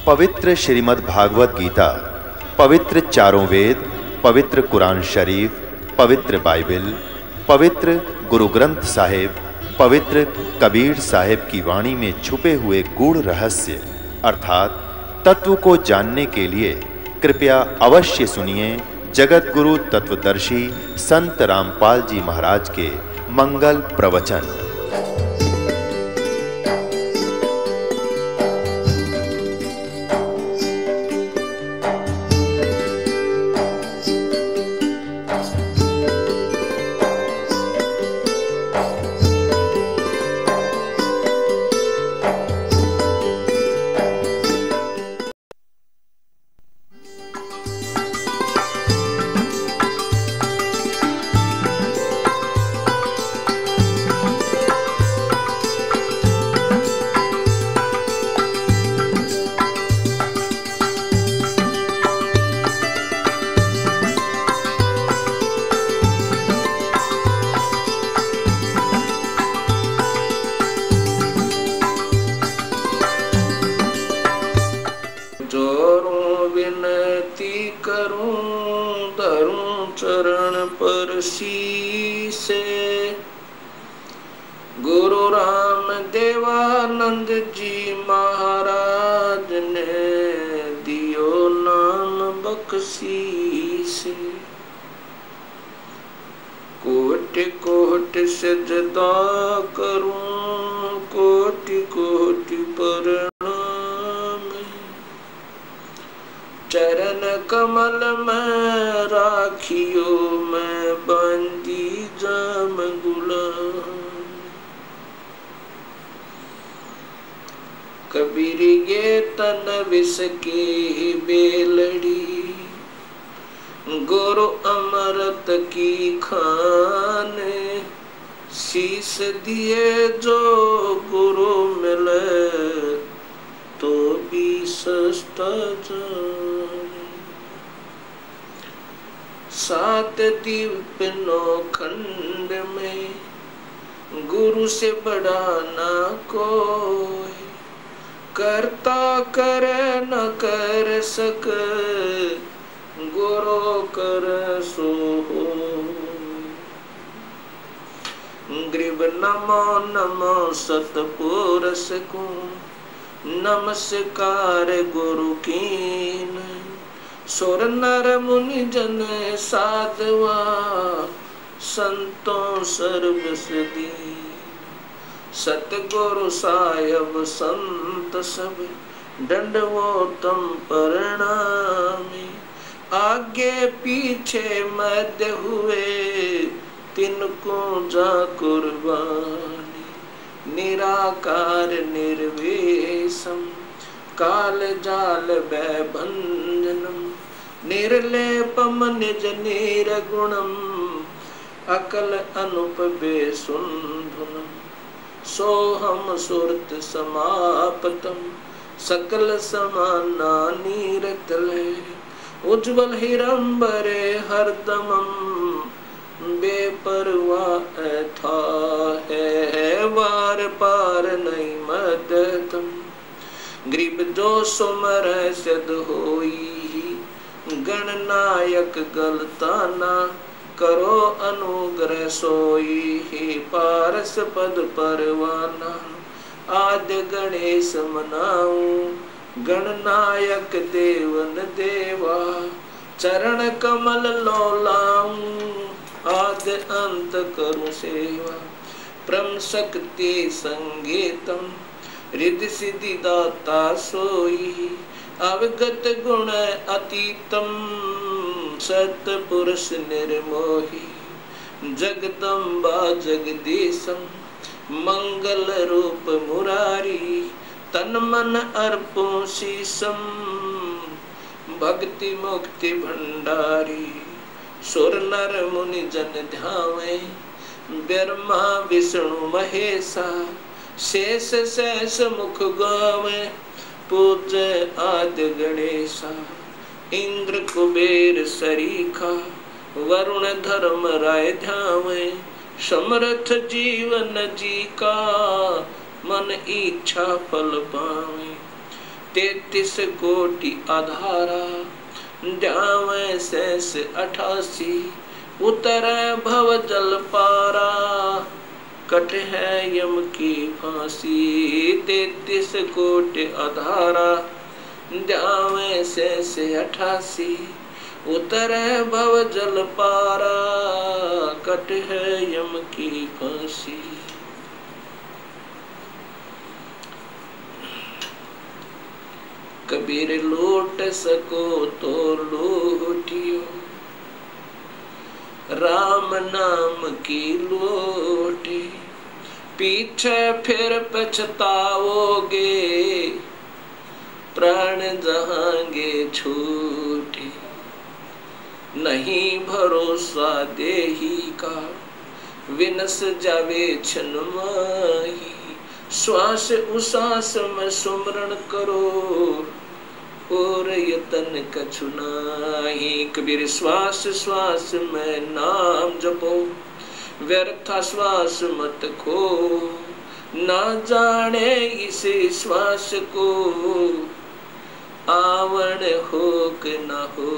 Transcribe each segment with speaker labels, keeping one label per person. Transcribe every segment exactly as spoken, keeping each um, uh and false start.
Speaker 1: पवित्र श्रीमद् भागवत गीता, पवित्र चारों वेद, पवित्र कुरान शरीफ, पवित्र बाइबिल, पवित्र गुरु ग्रंथ साहिब, पवित्र कबीर साहिब की वाणी में छुपे हुए गूढ़ रहस्य अर्थात तत्व को जानने के लिए कृपया अवश्य सुनिए जगत गुरु तत्वदर्शी संत रामपाल जी महाराज के मंगल प्रवचन।
Speaker 2: से गुरु राम देवानंद जी महाराज ने दियो नाम बख्शीसे। कोटि कोटि सजदा करूं, कोटि कोटि प्रणाम। चरण कमल में राखियो मैं बंदी जाम गुलाम। कबीर ये तन विष की बेलड़ी, गुरु अमृत की खान। शीस दिए जो गुरु मिले तो भी सस्ता जान। सात दीप नौ खंड में गुरु से बड़ा ना कोई। करता करे न कर सक, गुरु कर सो हो। ग्रीब नमो नमो सतपुरुष को, नमस्कार गुरु कीन। सुर नर मुनि जन साधवा, संतों सर्वस दीन। सतगुरु साहिब संत सब, दंडवोतम प्रणामी। आगे पीछे मध्य हुए, तिनको जा कुर्बानी। निराकार निर्वेशम, काल जाल भंजनम। निर्लेपम निज निर्गुणम, अकल अनुप बेसुंधुनम। सोहम सुरत समापतम, सकल समाना नीरतले। उज्ज्वल हिरंबरे हरदमम, बेपरवाह था है वार पार नहीं मदतम। ग्रीब जो सुमर सिद्ध होई, गणनायक गलताना। करो अनुग्रह सोई, हे पारस पद परवाना। आद्य गणेश मनाऊं, गणनायक देवन देवा। चरण कमल लोलाऊं, आद्य अंत करूं सेवा। परम शक्ति संगीतम, रिद्धि सिद्धि दाता सोई। अवगत गुण अतीतम, सतपुरुष निर्मोही। जगदम्बा जगदीशम, मंगल रूप मुरारी। तन मन अर्पों शीसम, भक्ति मुक्ति भंडारी। सुर नर मुनि जन ध्यावे, ब्रह्मा विष्णु महेशा। शेष शेष मुख गावे, पूज्य आदि गणेशा। इंद्र कुबेर सरीखा, वरुण धर्म राय ध्यावे। समर्थ जीवन जी का, मन इच्छा फल पावे। तैतीस कोटि आधारा, ध्यावे शेष अठासी, उतरे भव जल पारा, कट है यम की फांसी। तैतीस कोटि आधारा, ध्यावे शेष अठासी, उतरे भव जल पारा, कट है यम की फांसी। कबीर लूट सको तो लूटियो, राम नाम की लूटी, पीछे फिर पछताओगे, प्राण जहांगे छूटे। नहीं भरोसा देही का, विनस जावे छन माही, श्वास उसास में सुमरण करो, और यतन कछु नाही। कबीर श्वास श्वास में नाम जपो, व्यर्थ श्वास मत खो, ना जाने इस श्वास को, आवण हो कि न हो।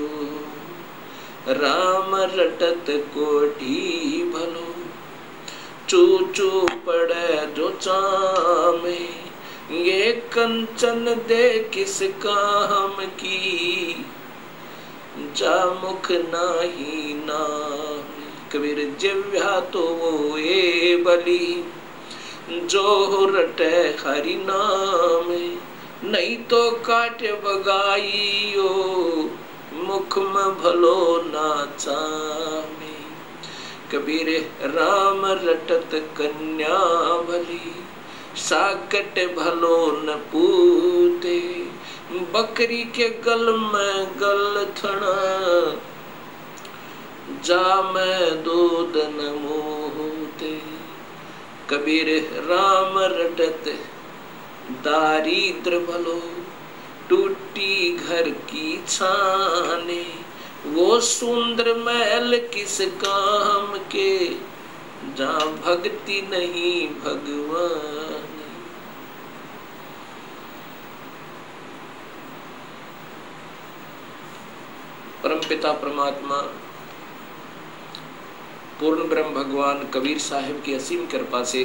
Speaker 2: राम रटत कोटि भलो, चू चू पड़े जो चामे, ये कंचन दे किस काम की, जा मुख नाही नाम। कबीर जिव्या तो वो ए बली, जो रटे हरि नाम, नहीं तो काट बगाइयो, मुख में भलो ना चामे। कबीर राम रटत कन्या भली, साकट भलो न पूते, बकरी के गल में गल थना, जा में दूध न मोहते। कबीर राम रटत दारिद्र भलो, टूटी घर की छाने, वो सुंदर महल किस काम के, जहाँ भक्ति नहीं भगवान। परमपिता परमात्मा पूर्ण ब्रह्म भगवान कबीर साहिब की असीम कृपा से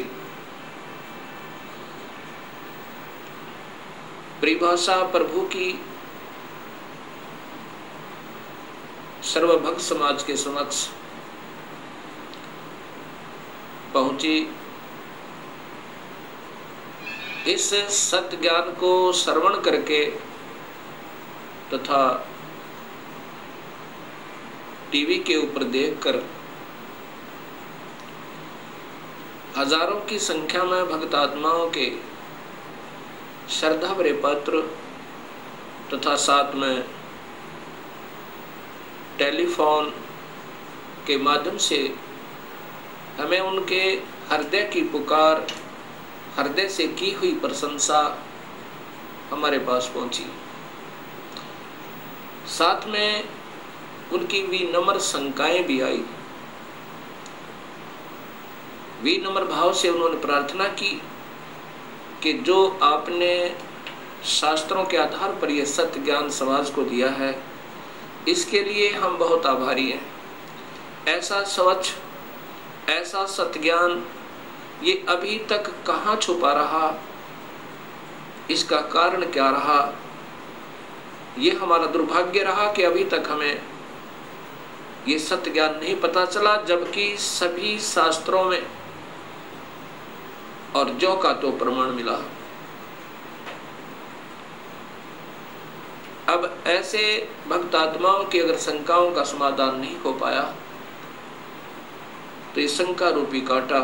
Speaker 2: परिभाषा प्रभु की सर्वभक्त समाज के समक्ष पहुंची। इस सत्य ज्ञान को श्रवण करके तथा टीवी के ऊपर देखकर हजारों की संख्या में भक्त आत्माओं के श्रद्धा भरे पत्र तथा साथ में टेलीफोन के माध्यम से हमें उनके हृदय की पुकार, हृदय से की हुई प्रशंसा हमारे पास पहुंची। साथ में उनकी विनम्र शंकाएं भी आई। विनम्र भाव से उन्होंने प्रार्थना की कि जो आपने शास्त्रों के आधार पर यह सत्य ज्ञान समाज को दिया है, इसके लिए हम बहुत आभारी हैं। ऐसा स्वच्छ, ऐसा सत्य ज्ञान ये अभी तक कहाँ छुपा रहा, इसका कारण क्या रहा? ये हमारा दुर्भाग्य रहा कि अभी तक हमें ये सत्य ज्ञान नहीं पता चला, जबकि सभी शास्त्रों में और जो का तो प्रमाण मिला। अब ऐसे भक्त आत्माओं की अगर शंकाओं का समाधान नहीं हो पाया तो ये शंका रूपी कांटा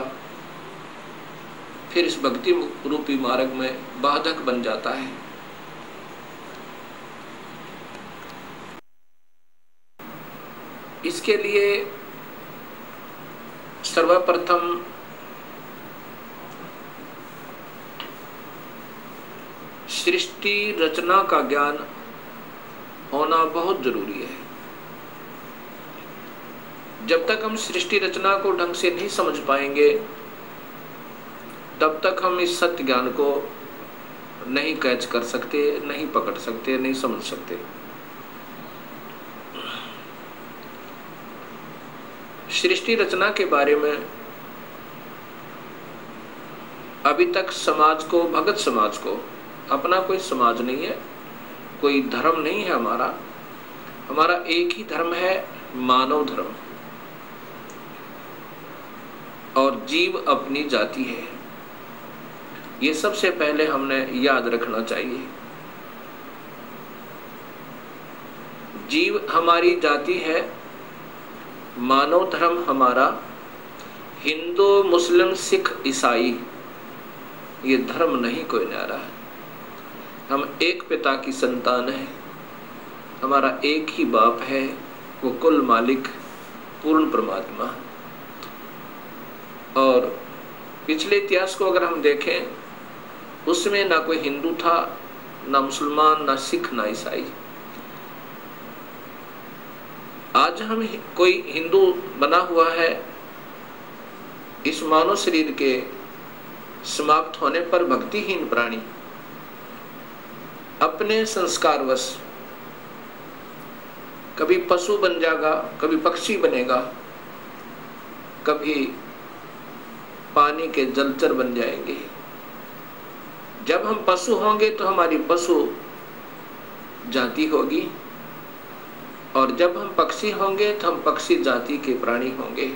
Speaker 2: फिर इस भक्ति रूपी मार्ग में बाधक बन जाता है। इसके लिए सर्वप्रथम सृष्टि रचना का ज्ञान होना बहुत जरूरी है। जब तक हम सृष्टि रचना को ढंग से नहीं समझ पाएंगे, तब तक हम इस सत्य ज्ञान को नहीं कैच कर सकते, नहीं पकड़ सकते, नहीं समझ सकते। सृष्टि रचना के बारे में अभी तक समाज को, भगत समाज को, अपना कोई समाज नहीं है, कोई धर्म नहीं है हमारा, हमारा एक ही धर्म है, मानव धर्म, और जीव अपनी जाति है। ये सबसे पहले हमने याद रखना चाहिए। जीव हमारी जाति है, मानव धर्म हमारा, हिंदू मुस्लिम सिख ईसाई ये धर्म नहीं कोई न्यारा है। हम एक पिता की संतान है, हमारा एक ही बाप है, वो कुल मालिक पूर्ण परमात्मा। और पिछले इतिहास को अगर हम देखें, उसमें ना कोई हिंदू था, ना मुसलमान, ना सिख, ना ईसाई। आज हम कोई हिंदू बना हुआ है, इस मानव शरीर के समाप्त होने पर भक्तिहीन प्राणी अपने संस्कारवश कभी पशु बन जाएगा, कभी पक्षी बनेगा, कभी पानी के जलचर बन जाएंगे। जब हम पशु होंगे तो हमारी पशु जाति होगी, और जब हम पक्षी होंगे तो हम पक्षी जाति के प्राणी होंगे।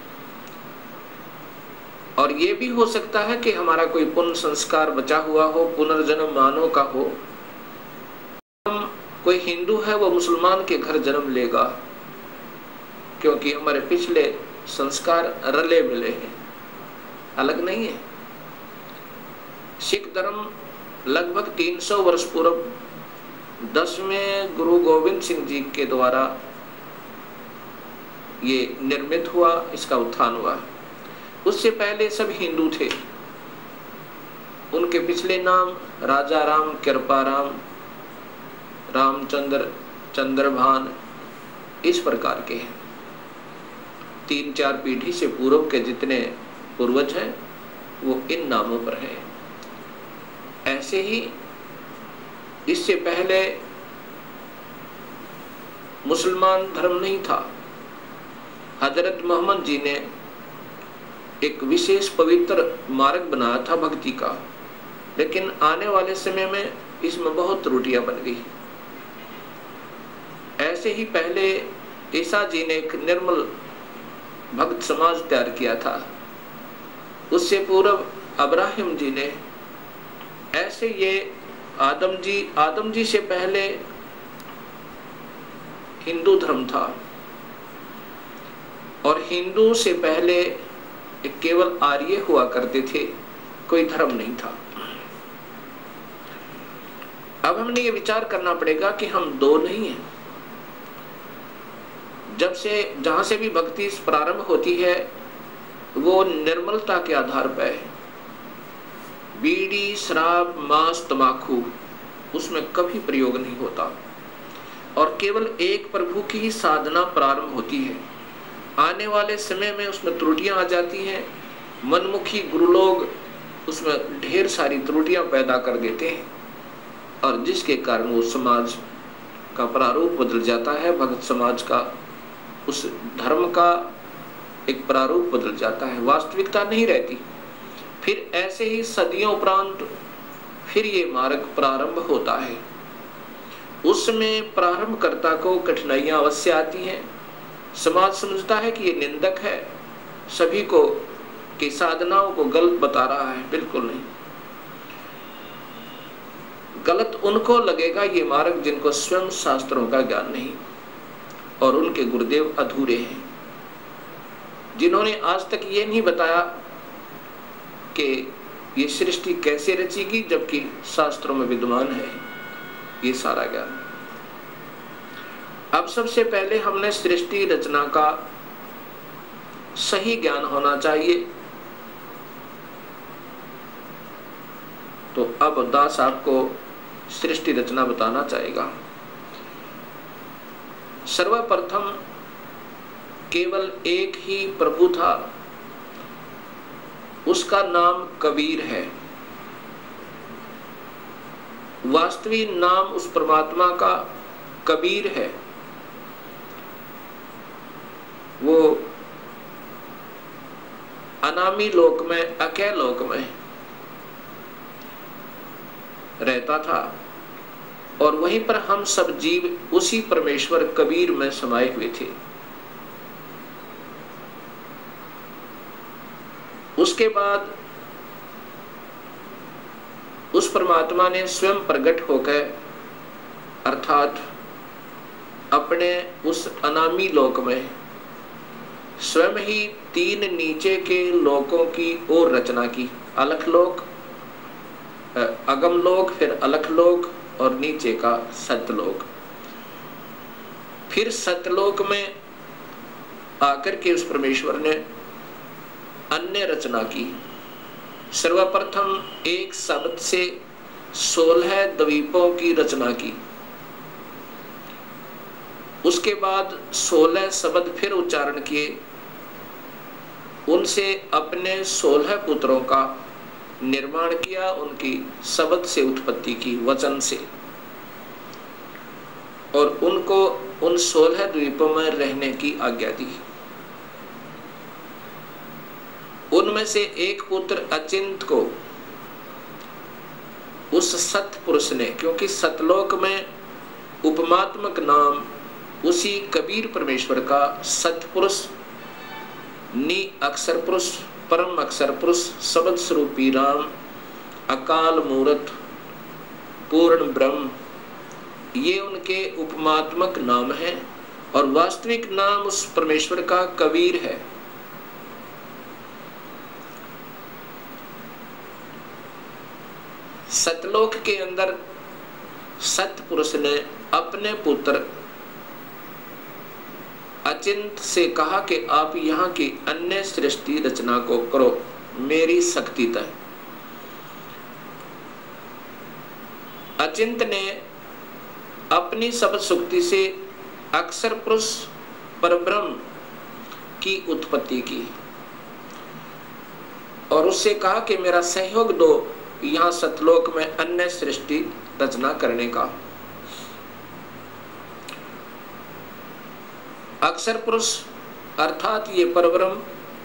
Speaker 2: और ये भी हो सकता है कि हमारा कोई पुण्य संस्कार बचा हुआ हो, पुनर्जन्म मानव का हो। हम कोई हिंदू है, वो मुसलमान के घर जन्म लेगा, क्योंकि हमारे पिछले संस्कार रले मिले हैं, अलग नहीं है। सिख धर्म लगभग तीन सौ वर्ष पूर्व दसवें गुरु गोविंद सिंह जी के द्वारा ये निर्मित हुआ, इसका उत्थान हुआ। उससे पहले सब हिंदू थे, उनके पिछले नाम राजा राम, कृपा राम, रामचंद्र, चंद्रभान इस प्रकार के हैं। तीन चार पीढ़ी से पूर्व के जितने पूर्वज हैं वो इन नामों पर हैं। ऐसे ही इससे पहले मुसलमान धर्म नहीं था। हजरत मोहम्मद जी ने एक विशेष पवित्र मार्ग बनाया था भक्ति का, लेकिन आने वाले समय में इसमें बहुत त्रुटियां बन गई। ऐसे ही पहले ईसा जी ने एक निर्मल भक्त समाज तैयार किया था, उससे पूर्व अब्राहिम जी ने, ऐसे ये आदम जी आदम जी से पहले हिंदू धर्म था, और हिंदू से पहले केवल आर्य हुआ करते थे, कोई धर्म नहीं था। अब हमने ये विचार करना पड़ेगा कि हम दो नहीं हैं। जब से जहां से भी भक्ति प्रारंभ होती है वो निर्मलता के आधार पर है। बीड़ी, शराब, मांस, तंबाकू उसमें कभी प्रयोग नहीं होता, और केवल एक प्रभु की ही साधना प्रारंभ होती है। आने वाले समय में उसमें त्रुटियां आ जाती हैं, मनमुखी गुरु लोग उसमें ढेर सारी त्रुटियां पैदा कर देते हैं, और जिसके कारण वो समाज का प्रारूप बदल जाता है, भक्त समाज का, उस धर्म का एक प्रारूप बदल जाता है, वास्तविकता नहीं रहती। फिर ऐसे ही सदियों उपरांत फिर ये मार्ग प्रारंभ होता है। उसमें प्रारंभकर्ता को कठिनाइयां अवश्य आती हैं। समाज समझता है कि ये निंदक है, सभी को की साधनाओं को गलत बता रहा है। बिल्कुल नहीं, गलत उनको लगेगा ये मार्ग जिनको स्वयं शास्त्रों का ज्ञान नहीं और उनके गुरुदेव अधूरे हैं, जिन्होंने आज तक ये नहीं बताया कि ये सृष्टि कैसे रचेगी, जबकि शास्त्रों में विद्यमान है ये सारा ज्ञान। अब सबसे पहले हमने सृष्टि रचना का सही ज्ञान होना चाहिए। तो अब दास आपको सृष्टि रचना बताना चाहेगा। सर्वप्रथम केवल एक ही प्रभु था, उसका नाम कबीर है। वास्तविक नाम उस परमात्मा का कबीर है। वो अनामी लोक में, अकय लोक में रहता था और वहीं पर हम सब जीव उसी परमेश्वर कबीर में समाये हुए थे। उसके बाद उस परमात्मा ने स्वयं प्रकट होकर अर्थात अपने उस अनामी लोक में स्वयं ही तीन नीचे के लोकों की ओर रचना की। अलख लोक, अगम लोक, फिर अलख लोक और नीचे का सतलोक। फिर सतलोक में आकर के उस परमेश्वर ने अन्य रचना की। सर्वप्रथम एक शब्द से सोलह द्वीपों की रचना की। उसके बाद सोलह शब्द फिर उच्चारण किए, उनसे अपने सोलह पुत्रों का निर्माण किया, उनकी शब्द से उत्पत्ति की, वचन से, और उनको उन सोलह द्वीपों में रहने की आज्ञा दी। उनमें से एक पुत्र अचिंत को उस सत पुरुष ने, क्योंकि सतलोक में उपमात्मक नाम उसी कबीर परमेश्वर का सतपुरुष, नी अक्षर पुरुष, परम अक्षर पुरुष, शब्द स्वरूपी राम, अकाल मूर्त, पूर्ण ब्रह्म, ये उनके उपमात्मक नाम हैं और वास्तविक नाम उस परमेश्वर का कबीर है। सतलोक के अंदर सतपुरुष ने अपने पुत्र अचिंत से कहा कि आप यहाँ की अन्य सृष्टि रचना को करो मेरी शक्ति तय। अचिंत ने अपनी शब्द शक्ति से अक्षर पुरुष परब्रह्म की उत्पत्ति की और उससे कहा कि मेरा सहयोग दो यहाँ सतलोक में अन्य सृष्टि रचना करने का। अक्षर पुरुष अर्थात ये परब्रह्म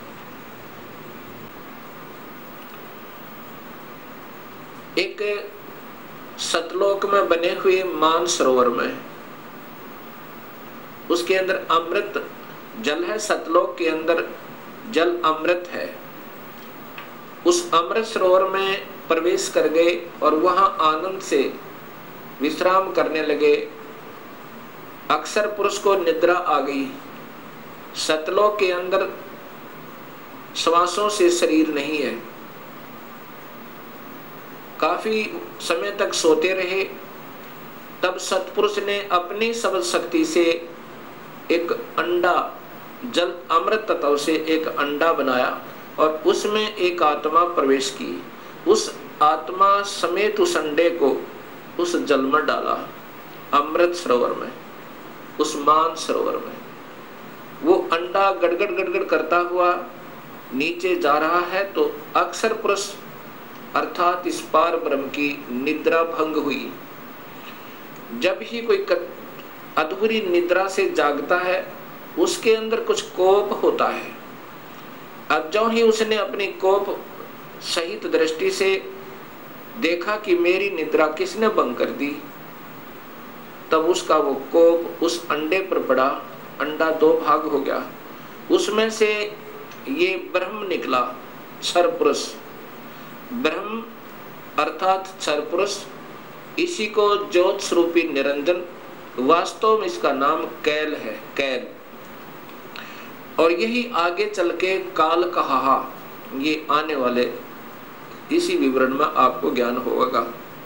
Speaker 2: एक सतलोक में बने हुए मान सरोवर में, उसके अंदर अमृत जल है। सतलोक के अंदर जल अमृत है। उस अमृत सरोवर में प्रवेश कर गए और वहां आनंद से विश्राम करने लगे। अक्षर पुरुष को निद्रा आ गई। सतलोक के अंदर श्वासों से शरीर नहीं है। काफी समय तक सोते रहे। तब सतपुरुष ने अपनी शब्द शक्ति से एक अंडा, जल अमृत तत्व से एक अंडा बनाया और उसमें एक आत्मा प्रवेश की। उस आत्मा समेत उस अंडे को उस जल में डाला, अमृत सरोवर में, उस मान सरोवर में। वो अंडा गड़गड़ गड़गड़ करता हुआ नीचे जा रहा है तो अक्षर पुरुष अर्थात इस पार ब्रह्म की निद्रा भंग हुई। जब ही कोई अधूरी निद्रा से जागता है उसके अंदर कुछ कोप होता है। अब जो ही उसने अपनी कोप सहित दृष्टि से देखा कि मेरी निद्रा किसने भंग कर दी, तब उसका वो कोप उस अंडे पर पड़ा। अंडा दो भाग हो गया। उसमें से ये ब्रह्म निकला, क्षर पुरुष। ब्रह्म अर्थात क्षर पुरुष, इसी को ज्योत स्वरूपी निरंजन, वास्तव में इसका नाम कैल है, कैल। और यही आगे चल के काल कहा, ये आने वाले इसी विवरण में आपको ज्ञान होगा।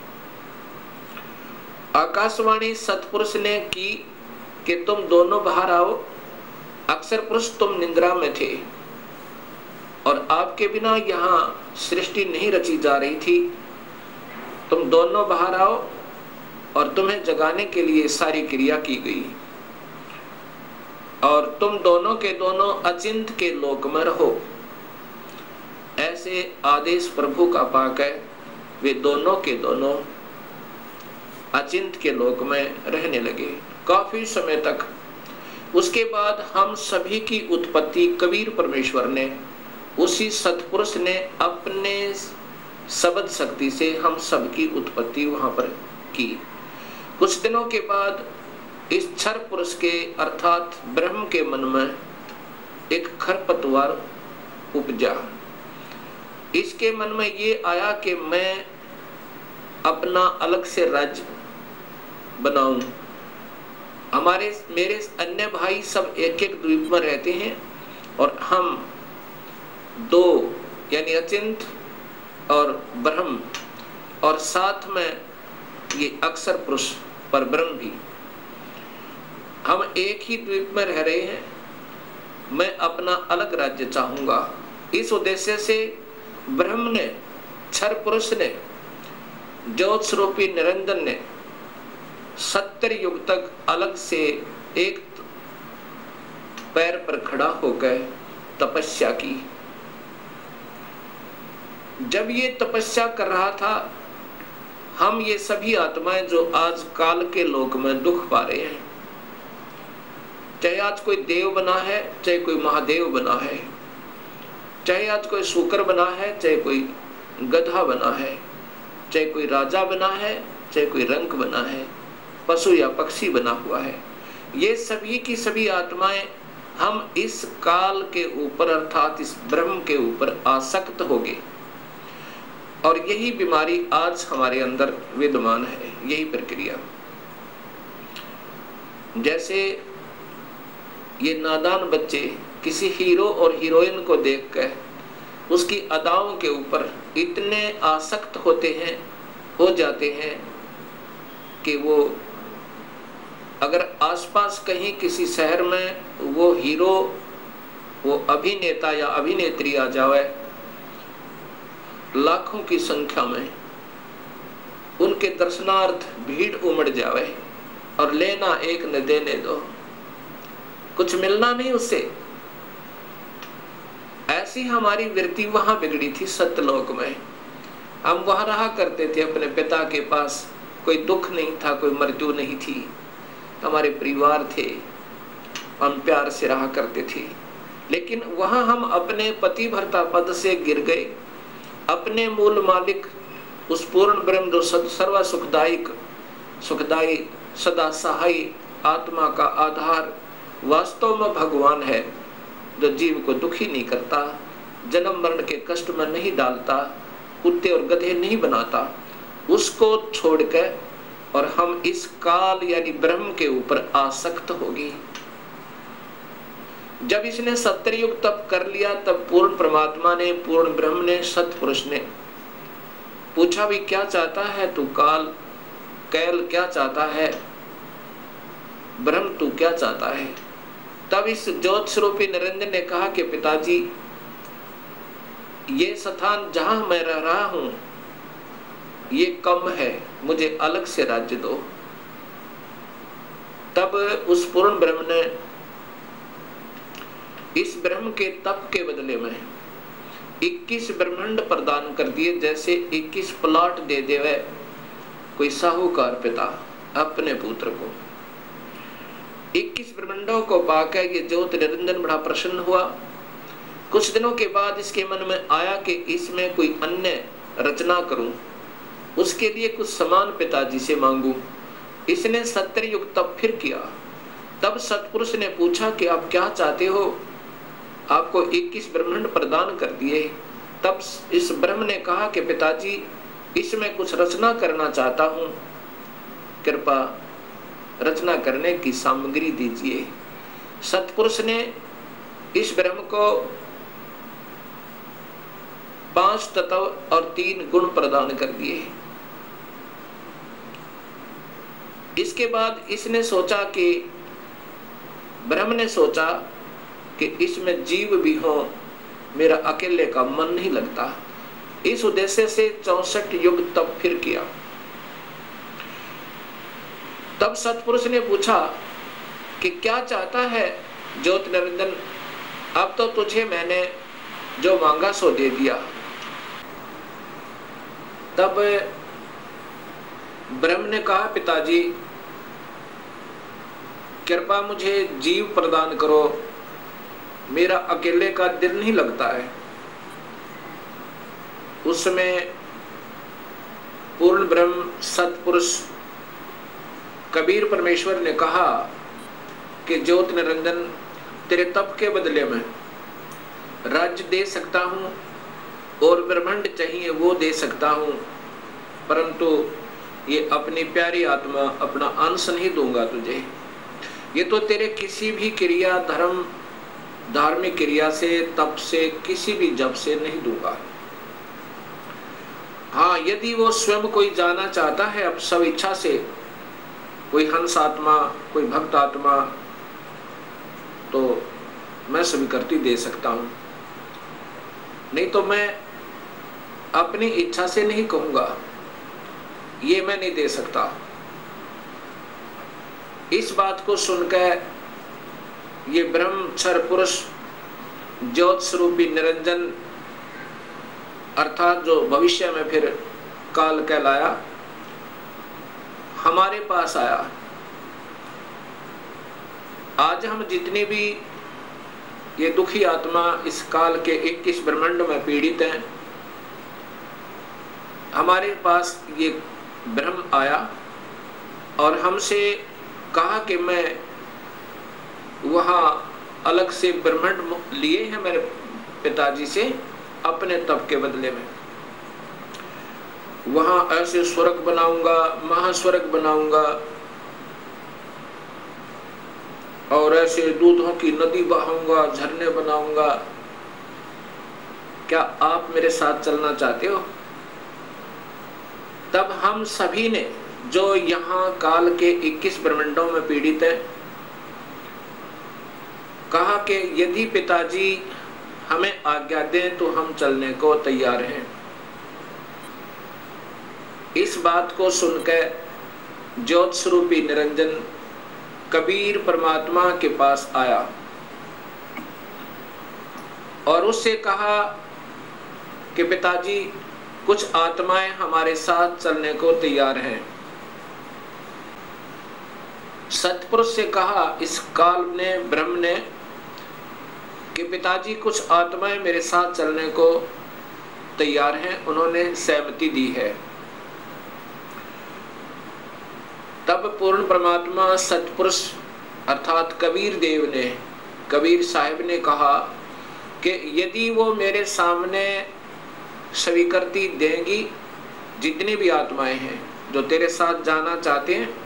Speaker 2: आकाशवाणी सतपुरुष ने की कि तुम दोनों बाहर आओ। अक्षर पुरुष तुम निद्रा में थे और आपके बिना यहाँ सृष्टि नहीं रची जा रही थी। तुम दोनों बाहर आओ और तुम्हें जगाने के लिए सारी क्रिया की गई और तुम दोनों के दोनों अचिंत के लोक में रहो। ऐसे आदेश प्रभु का पाकर वे दोनों के दोनों अचिंत के लोक में रहने लगे काफी समय तक। उसके बाद हम सभी की उत्पत्ति कबीर परमेश्वर ने, उसी सतपुरुष ने अपने शब्द शक्ति से हम सबकी उत्पत्ति वहां पर की। कुछ दिनों के बाद इस क्षर पुरुष के अर्थात ब्रह्म के मन में एक खरपतवार उपजा। इसके मन में ये आया कि मैं अपना अलग से राज्य बनाऊं। हमारे मेरे अन्य भाई सब एक एक द्वीप में रहते हैं और हम दो यानी अचिंत और ब्रह्म और साथ में ये अक्षर पुरुष पर ब्रह्म भी, हम एक ही द्वीप में रह रहे हैं। मैं अपना अलग राज्य चाहूंगा। इस उद्देश्य से ब्रह्म ने, क्षर पुरुष ने, ज्योत स्वरूपी निरंजन ने सत्तर युग तक अलग से एक पैर पर खड़ा होकर तपस्या की। जब ये तपस्या कर रहा था, हम ये सभी आत्माएं जो आज काल के लोक में दुख पा रहे हैं, चाहे आज कोई देव बना है, चाहे कोई महादेव बना है, चाहे आज कोई शूकर बना है, चाहे कोई गधा बना है, चाहे कोई राजा बना है, चाहे कोई रंक बना है, पशु या पक्षी बना हुआ है, ये सभी की सभी आत्माएं हम इस काल के ऊपर अर्थात इस ब्रह्म के ऊपर आसक्त हो गए। और यही बीमारी आज हमारे अंदर विद्यमान है, यही प्रक्रिया। जैसे ये नादान बच्चे किसी हीरो और हीरोइन को देखकर उसकी अदाओं के ऊपर इतने आसक्त होते हैं, हो जाते हैं कि वो अगर आसपास कहीं किसी शहर में वो हीरो, वो अभिनेता या अभिनेत्री आ जावे, लाखों की संख्या में उनके दर्शनार्थ भीड़ उमड़ जावे और लेना एक न देने दो, कुछ मिलना नहीं उससे। ऐसी हमारी वृत्ति वहां बिगड़ी थी सत्यलोक में। हम वहां रहा करते थे अपने पिता के पास, कोई दुख नहीं था, कोई मृत्यु नहीं थी, हमारे परिवार थे, हम प्यार से रहा करते थे। लेकिन वहां हम अपने पति भर्ता पद से गिर गए, अपने मूल मालिक उस पूर्ण ब्रह्म जो सर्व सुखदायक सुखदायी सदा सहाय आत्मा का आधार वास्तव में भगवान है, जो जीव को दुखी नहीं करता, जन्म मरण के कष्ट में नहीं डालता, कुत्ते और गधे नहीं बनाता, उसको छोड़कर और हम इस काल यानी ब्रह्म के ऊपर आसक्त हो गए। जब इसने सत्तर युग तप कर लिया, तब पूर्ण परमात्मा ने, पूर्ण ब्रह्म ने, सतपुरुष ने पूछा भी क्या चाहता है तू काल, कैल क्या चाहता है, ब्रह्म तू क्या चाहता है। तब इस ज्योत स्वरूपी निरंजन ने कहा कि पिताजी, ये स्थान जहां मैं रह रहा हूं ये कम है, मुझे अलग से राज्य दो। तब उस पूर्ण ब्रह्म ने इस ब्रह्म के तप के बदले में इक्कीस ब्रह्मांड प्रदान कर दिए। जैसे इक्कीस प्लॉट दे देवे कोई साहूकार पिता अपने पुत्र को। इक्कीस ब्रह्मांडों को पाकर ये ज्योत निरंजन बड़ा प्रसन्न हुआ। कुछ दिनों के बाद इसके मन में आया कि इसमें कोई अन्य रचना करूं, उसके लिए कुछ समान पिताजी से मांगू। इसने सत्तर युग तप फिर किया। तब सतपुरुष ने पूछा कि आप क्या चाहते हो, आपको इक्कीस ब्रह्मांड प्रदान कर दिए। तब इस ब्रह्म ने कहा कि पिताजी, इसमें कुछ रचना करना चाहता हूं, कृपा रचना करने की सामग्री दीजिए। सतपुरुष ने इस ब्रह्म को पांच तत्व और तीन गुण प्रदान कर दिए। इसके बाद इसने सोचा कि ब्रह्म ने सोचा कि इसमें जीव भी हो, मेरा अकेले का मन नहीं लगता। इस उद्देश्य से चौसठ युग तप फिर किया। तब सतपुरुष ने पूछा कि क्या चाहता है ज्योत निरंजन, अब तो तुझे मैंने जो मांगा सो दे दिया। तब ब्रह्म ने कहा, पिताजी कृपा मुझे जीव प्रदान करो, मेरा अकेले का दिल नहीं लगता है। उस समय पूर्ण ब्रह्म सतपुरुष कबीर परमेश्वर ने कहा कि ज्योत निरंजन, तेरे तप के बदले में राज्य दे सकता हूं और ब्रह्मांड चाहिए वो दे सकता हूं, परंतु ये अपनी प्यारी आत्मा, अपना अंश नहीं दूंगा तुझे। ये तो तेरे किसी भी क्रिया, धर्म, धार्मिक क्रिया से, तप से, किसी भी जप से नहीं दूंगा। हाँ, यदि वो स्वयं कोई जाना चाहता है अब सब इच्छा से, कोई हंस आत्मा, कोई भक्त आत्मा, तो मैं स्वीकृति दे सकता हूं, नहीं तो मैं अपनी इच्छा से नहीं कहूंगा, ये मैं नहीं दे सकता। इस बात को सुनकर ये ब्रह्मक्षर पुरुष ज्योत स्वरूपी निरंजन, अर्थात जो भविष्य में फिर काल कहलाया, हमारे पास आया। आज हम जितनी भी ये दुखी आत्मा इस काल के इक्कीस ब्रह्मांड में पीड़ित हैं, हमारे पास ये ब्रह्म आया और हमसे कहा कि मैं वहाँ अलग से ब्रह्मांड लिए हैं मेरे पिताजी से अपने तप के बदले में। वहाँ ऐसे स्वर्ग बनाऊंगा, महास्वर्ग बनाऊंगा और ऐसे दूधों की नदी बहाऊंगा, झरने बनाऊंगा। क्या आप मेरे साथ चलना चाहते हो? तब हम सभी ने, जो यहाँ काल के इक्कीस ब्रह्मांडों में पीड़ित है, कहा कि यदि पिताजी हमें आज्ञा दें तो हम चलने को तैयार हैं। इस बात को सुनकर ज्योत स्वरूपी निरंजन कबीर परमात्मा के पास आया और उससे कहा कि पिताजी, कुछ आत्माएं हमारे साथ चलने को तैयार हैं। सतपुरुष से कहा इस काल ने, ब्रह्म ने, कि पिताजी कुछ आत्माएं मेरे साथ चलने को तैयार हैं, उन्होंने सहमति दी है। तब पूर्ण परमात्मा सतपुरुष अर्थात कबीर देव ने, कबीर साहिब ने कहा कि यदि वो मेरे सामने स्वीकृति देंगी, जितनी भी आत्माएं हैं जो तेरे साथ जाना चाहते हैं,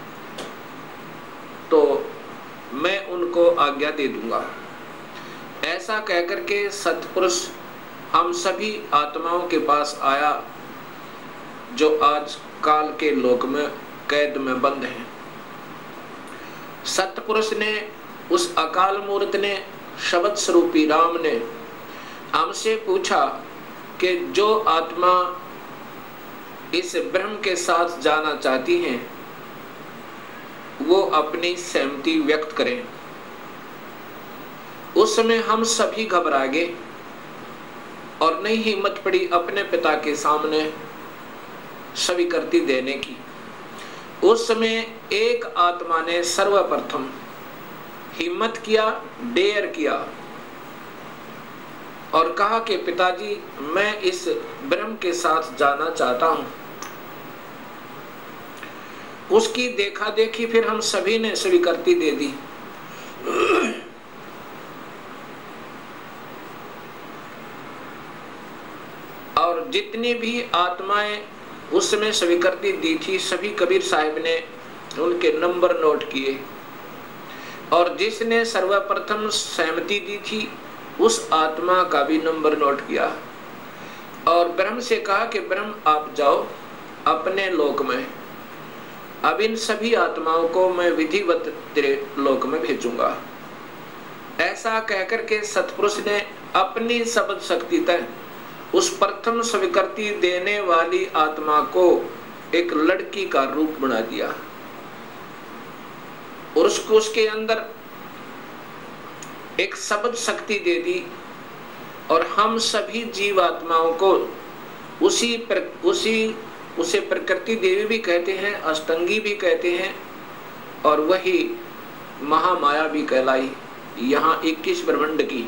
Speaker 2: तो मैं उनको आज्ञा दे दूंगा। ऐसा कहकर के सतपुरुष हम सभी आत्माओं के पास आया जो आज काल के लोक में कैद में बंद हैं। सतपुरुष ने, उस अकाल मूर्त ने, शब्द स्वरूपी राम ने हमसे पूछा कि जो आत्मा इस ब्रह्म के साथ जाना चाहती हैं वो अपनी सहमति व्यक्त करें। उस समय हम सभी घबरा गए और नहीं हिम्मत पड़ी अपने पिता के सामने स्वीकृति देने की। उस समय एक आत्मा ने सर्वप्रथम हिम्मत किया, डेयर किया और कहा कि पिताजी, मैं इस ब्रह्म के साथ जाना चाहता हूं। उसकी देखा देखी फिर हम सभी ने स्वीकृति दे दी। और जितनी भी आत्माएं उस समय स्वीकृति दी थी, सभी कबीर साहिब ने उनके नंबर नोट किए और जिसने सर्वप्रथम सहमति दी थी उस आत्मा का भी नंबर नोट किया और ब्रह्म से कहा कि ब्रह्म आप जाओ अपने लोक में, अब इन सभी आत्माओं को मैं विधिवत तेरे लोक में भेजूंगा। ऐसा कहकर के सतपुरुष ने अपनी शब्द शक्ति तक उस प्रथम स्वीकृति देने वाली आत्मा को एक लड़की का रूप बना दिया और उसको उसके अंदर एक शब्द शक्ति दे दी और हम सभी जीवात्माओं को उसी पर, उसी उसे प्रकृति देवी भी कहते हैं, अष्टंगी भी कहते हैं, और वही महामाया भी कहलाई। यहाँ इक्कीस ब्रह्मांड की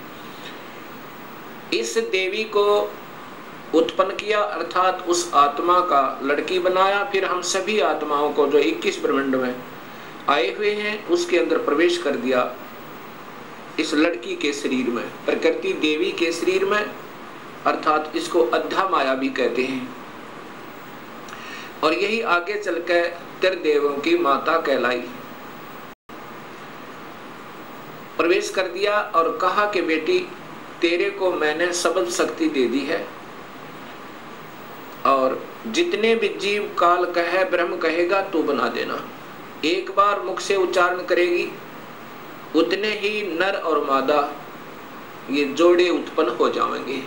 Speaker 2: इस देवी को उत्पन्न किया, अर्थात उस आत्मा का लड़की बनाया। फिर हम सभी आत्माओं को जो इक्कीस ब्रह्मांड में आए हुए हैं उसके अंदर प्रवेश कर दिया, इस लड़की के शरीर में, प्रकृति देवी के शरीर में, अर्थात इसको अद्धा माया भी कहते हैं। और यही आगे चलकर त्रिदेवों की माता कहलाई। प्रवेश कर दिया और कहा कि बेटी तेरे को मैंने शब्द शक्ति दे दी है, और जितने भी जीव काल कहे ब्रह्म कहेगा तू बना देना। एक बार मुख से उच्चारण करेगी उतने ही नर और मादा ये जोड़े उत्पन्न हो जाएंगे।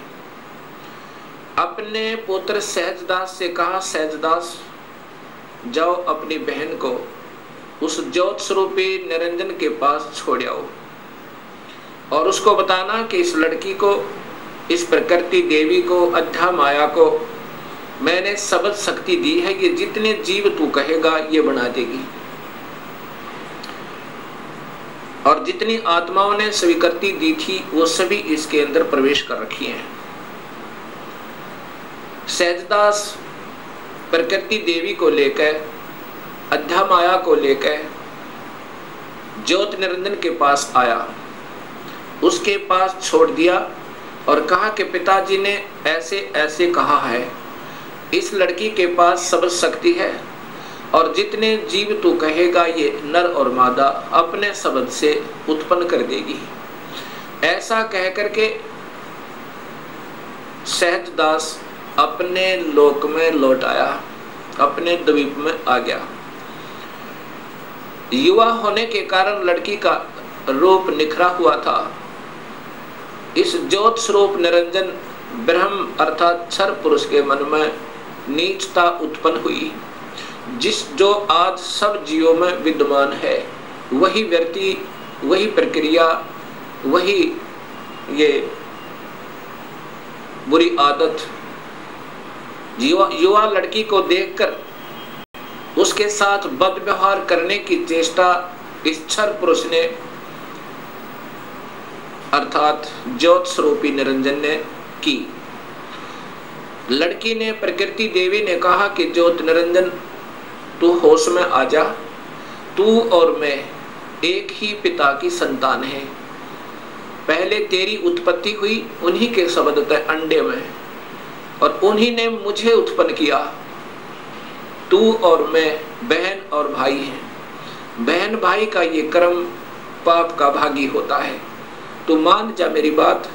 Speaker 2: अपने पुत्र सहजदास से कहा, सहजदास जाओ अपनी बहन को उस ज्योत स्वरूपी निरंजन के पास छोड़ आओ, और उसको बताना कि इस लड़की को, इस प्रकृति देवी को, अद्धा माया को मैंने शब्द शक्ति दी है, ये जितने जीव तू कहेगा ये बना देगी। और जितनी आत्माओं ने स्वीकृति दी थी वो सभी इसके अंदर प्रवेश कर रखी हैं। सहजदास प्रकृति देवी को लेकर, अद्धा माया को लेकर ज्योत निरंजन के पास आया, उसके पास छोड़ दिया और कहा कि पिताजी ने ऐसे ऐसे कहा है, इस लड़की के पास शब्द शक्ति है और जितने जीव तू कहेगा ये नर और मादा अपने शब्द से उत्पन्न कर देगी। ऐसा कह करके सहजदास अपने लोक में लौट आया, अपने द्वीप में आ गया। युवा होने के कारण लड़की का रूप निखरा हुआ था। इस ज्योत स्वरूप निरंजन ब्रह्म अर्थात क्षर पुरुष के मन में नीचता उत्पन्न हुई, जिस जो आज सब जीवों में विद्यमान है। वही व्यक्ति, वही प्रक्रिया, वही ये बुरी आदत युवा युवा लड़की को देखकर उसके साथ बद व्यवहार करने की चेष्टा इस क्षर पुरुष ने अर्थात ज्योत स्वरूपी निरंजन ने की। लड़की ने, प्रकृति देवी ने कहा कि ज्योत निरंजन तू होश में आ जा, तू और मैं एक ही पिता की संतान है। पहले तेरी उत्पत्ति हुई उन्हीं के शब्द थे अंडे में, और उन्हीं ने मुझे उत्पन्न किया। तू और मैं बहन और भाई हैं। बहन भाई का ये कर्म पाप का भागी होता है। तू मान जा मेरी बात।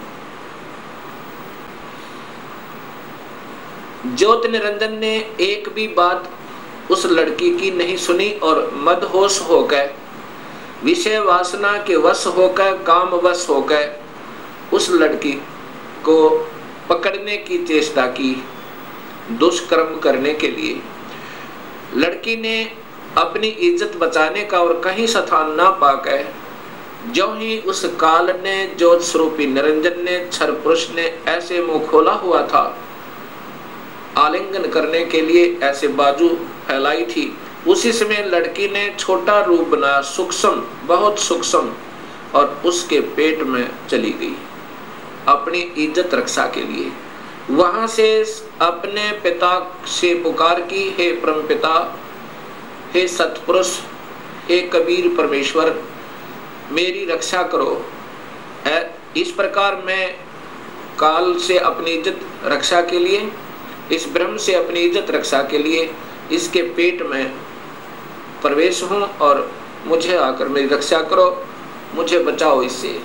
Speaker 2: ज्योत निरंजन ने एक भी बात उस लड़की की नहीं सुनी और मदहोश होकर, विषय वासना के वश होकर, काम वश होकर उस लड़की को पकड़ने की चेष्टा की, दुष्कर्म करने के लिए। लड़की ने अपनी इज्जत बचाने का और कहीं स्थान ना पाकर, जो ही उस काल ने, ज्योत स्वरूपी निरंजन ने, क्षर पुरुष ने ऐसे मुंह खोला हुआ था आलिंगन करने के लिए, ऐसे बाजू फैलाई थी, उसी समय लड़की ने छोटा रूप बनाया, सूक्ष्म, बहुत सूक्ष्म, और उसके पेट में चली गई अपनी इज्जत रक्षा के लिए। वहां से अपने पिता से पुकार की, हे परम पिता, हे सतपुरुष, हे कबीर परमेश्वर, मेरी रक्षा करो। इस प्रकार मैं काल से अपनी इज्जत रक्षा के लिए, इस ब्रह्म से अपनी इज्जत रक्षा के लिए इसके पेट में प्रवेश हूं, और मुझे आकर मेरी रक्षा करो, मुझे बचाओ इससे।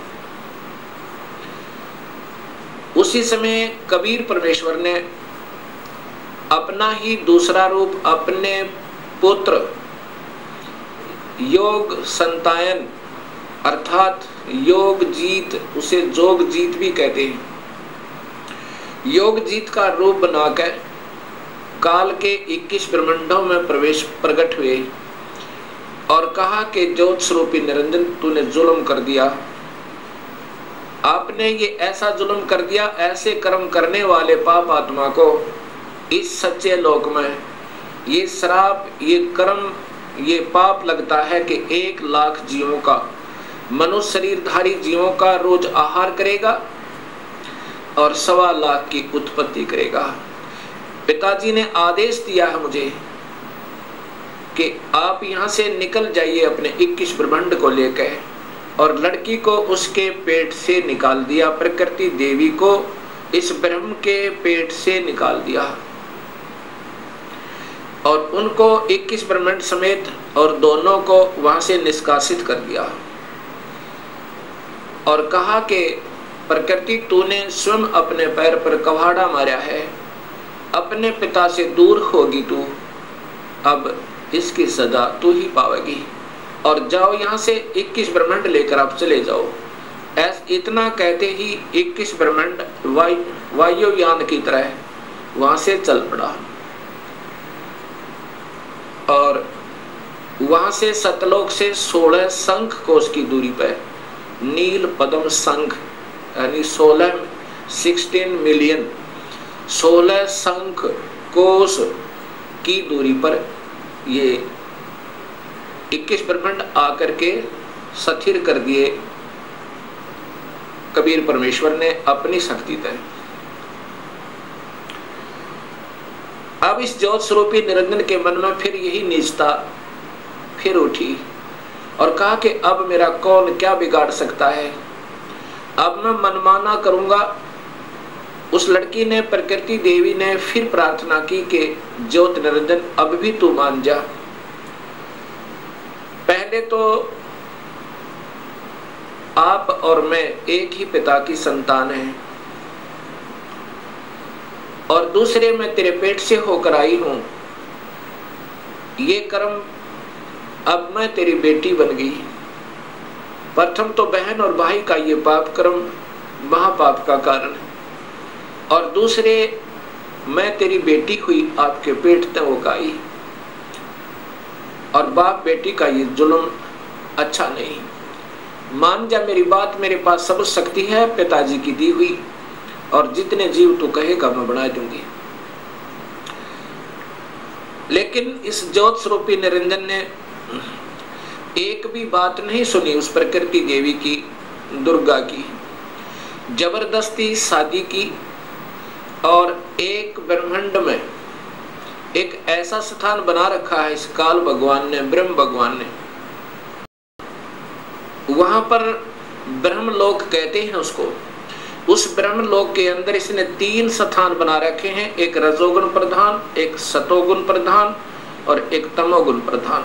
Speaker 2: उसी समय कबीर परमेश्वर ने अपना ही दूसरा रूप अपने पुत्र योग संतायन अर्थात योग जीत, उसे जोग जीत भी कहते हैं, योग जीत का रूप बनाकर काल के इक्कीस ब्रह्मांडों में प्रवेश प्रकट हुए और कहा कि ज्योत स्वरूपी निरंजन तूने जुल्म कर दिया, आपने ये ऐसा जुल्म कर दिया, ऐसे कर्म करने वाले पाप आत्मा को इस सच्चे लोक में ये श्राप, ये कर्म, ये पाप लगता है कि एक लाख जीवों का, मनुष्य शरीरधारी जीवों का रोज आहार करेगा और सवा लाख की उत्पत्ति करेगा। पिताजी ने आदेश दिया है मुझे कि आप यहाँ से निकल जाइए अपने इक्कीस ब्रह्मांड को लेकर, और लड़की को उसके पेट से निकाल दिया। प्रकृति देवी को इस ब्रह्म के पेट से निकाल दिया और उनको इक्कीस ब्रह्मांड समेत और दोनों को वहां से निष्कासित कर दिया और कहा कि प्रकृति, तूने स्वयं अपने पैर पर कवाड़ा मारा है, अपने पिता से दूर होगी तू, अब इसकी सजा तू ही पावेगी, और जाओ यहाँ से इक्कीस ब्रह्मांड लेकर आप चले जाओ। ऐस इतना कहते ही इक्कीस ब्रह्मांड वायुयान की तरह वहां से चल पड़ा और वहां से सतलोक से सोलह शंख कोश की दूरी पर नील पद्म शंख यानी सोलह सिक्सटीन मिलियन सोलह शंख कोश की दूरी पर ये इक्कीस ब्रह्मांड आकर के स्थिर कर दिए कबीर परमेश्वर ने अपनी शक्ति तय। अब इस ज्योत स्वरूपी निरंजन के मन में फिर यही नीचता फिर उठी और कहा कि अब मेरा कौन क्या बिगाड़ सकता है, अब मैं मनमाना करूंगा। उस लड़की ने, प्रकृति देवी ने फिर प्रार्थना की कि ज्योत निरंजन अब भी तू मान जा। पहले तो आप और मैं एक ही पिता की संतान हैं और दूसरे मैं तेरे पेट से होकर आई हूं। ये कर्म, अब मैं तेरी बेटी बन गई। प्रथम तो बहन और भाई का ये पाप कर्म महापाप का कारण है, और दूसरे मैं तेरी बेटी हुई, आपके पेट तक होकर आई, और बाप बेटी का ये जुल्म अच्छा नहीं। मान जा मेरी बात, मेरे पास सब शक्ति है पिताजी की दी हुई, और जितने जीव तू कहेगा मैं बना दूंगी। लेकिन इस ज्योत स्वरूपी निरंजन ने एक भी बात नहीं सुनी उस प्रकृति देवी की, दुर्गा की। जबरदस्ती शादी की और एक ब्रह्मांड में एक ऐसा स्थान बना रखा है इस काल भगवान ने, ब्रह्म भगवान ने। वहां पर ब्रह्मलोक कहते हैं उसको। उस ब्रह्मलोक के अंदर इसने तीन स्थान बना रखे हैं, एक रजोगुण प्रधान, एक सतोगुण प्रधान और एक तमोगुण प्रधान।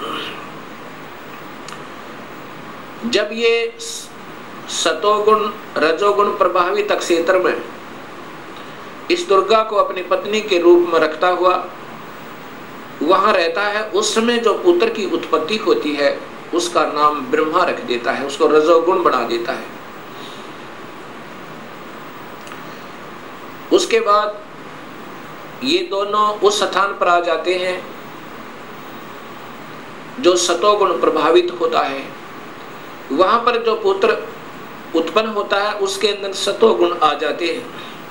Speaker 2: जब ये सतोगुण रजोगुण प्रभावित क्षेत्र में इस दुर्गा को अपनी पत्नी के रूप में रखता हुआ वहां रहता है, उस समय जो पुत्र की उत्पत्ति होती है उसका नाम ब्रह्मा रख देता है, उसको रजोगुण बना देता है। उसके बाद ये दोनों उस स्थान पर आ जाते हैं जो सतोगुण प्रभावित होता है। वहां पर जो पुत्र उत्पन्न होता है उसके अंदर सतोगुण आ जाते हैं,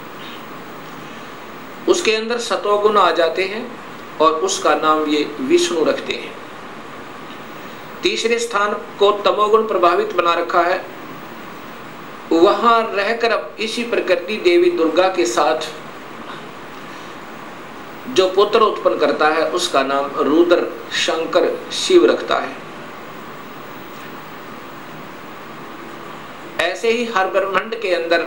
Speaker 2: उसके अंदर सतोगुण आ जाते हैं और उसका नाम ये विष्णु रखते हैं। तीसरे स्थान को तमोगुण प्रभावित बना रखा है, वहां रहकर अब इसी प्रकृति देवी दुर्गा के साथ जो पुत्र उत्पन्न करता है उसका नाम रुद्र शंकर शिव रखता है। ऐसे ही हर ब्रह्मांड के अंदर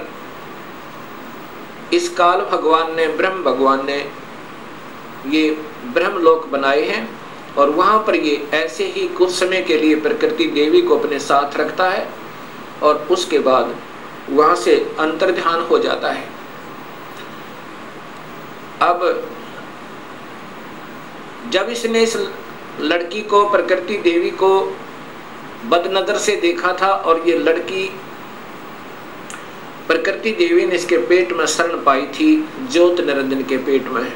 Speaker 2: इस काल भगवान ने, ब्रह्म भगवान ने ये ब्रह्मलोक बनाए हैं और वहां पर ये ऐसे ही कुछ समय के लिए प्रकृति देवी को अपने साथ रखता है और उसके बाद वहां से अंतर्ध्यान हो जाता है। अब जब इसने इस लड़की को, प्रकृति देवी को बदनजर से देखा था और ये लड़की प्रकृति देवी ने इसके पेट में शरण पाई थी, ज्योत निरंजन के पेट में,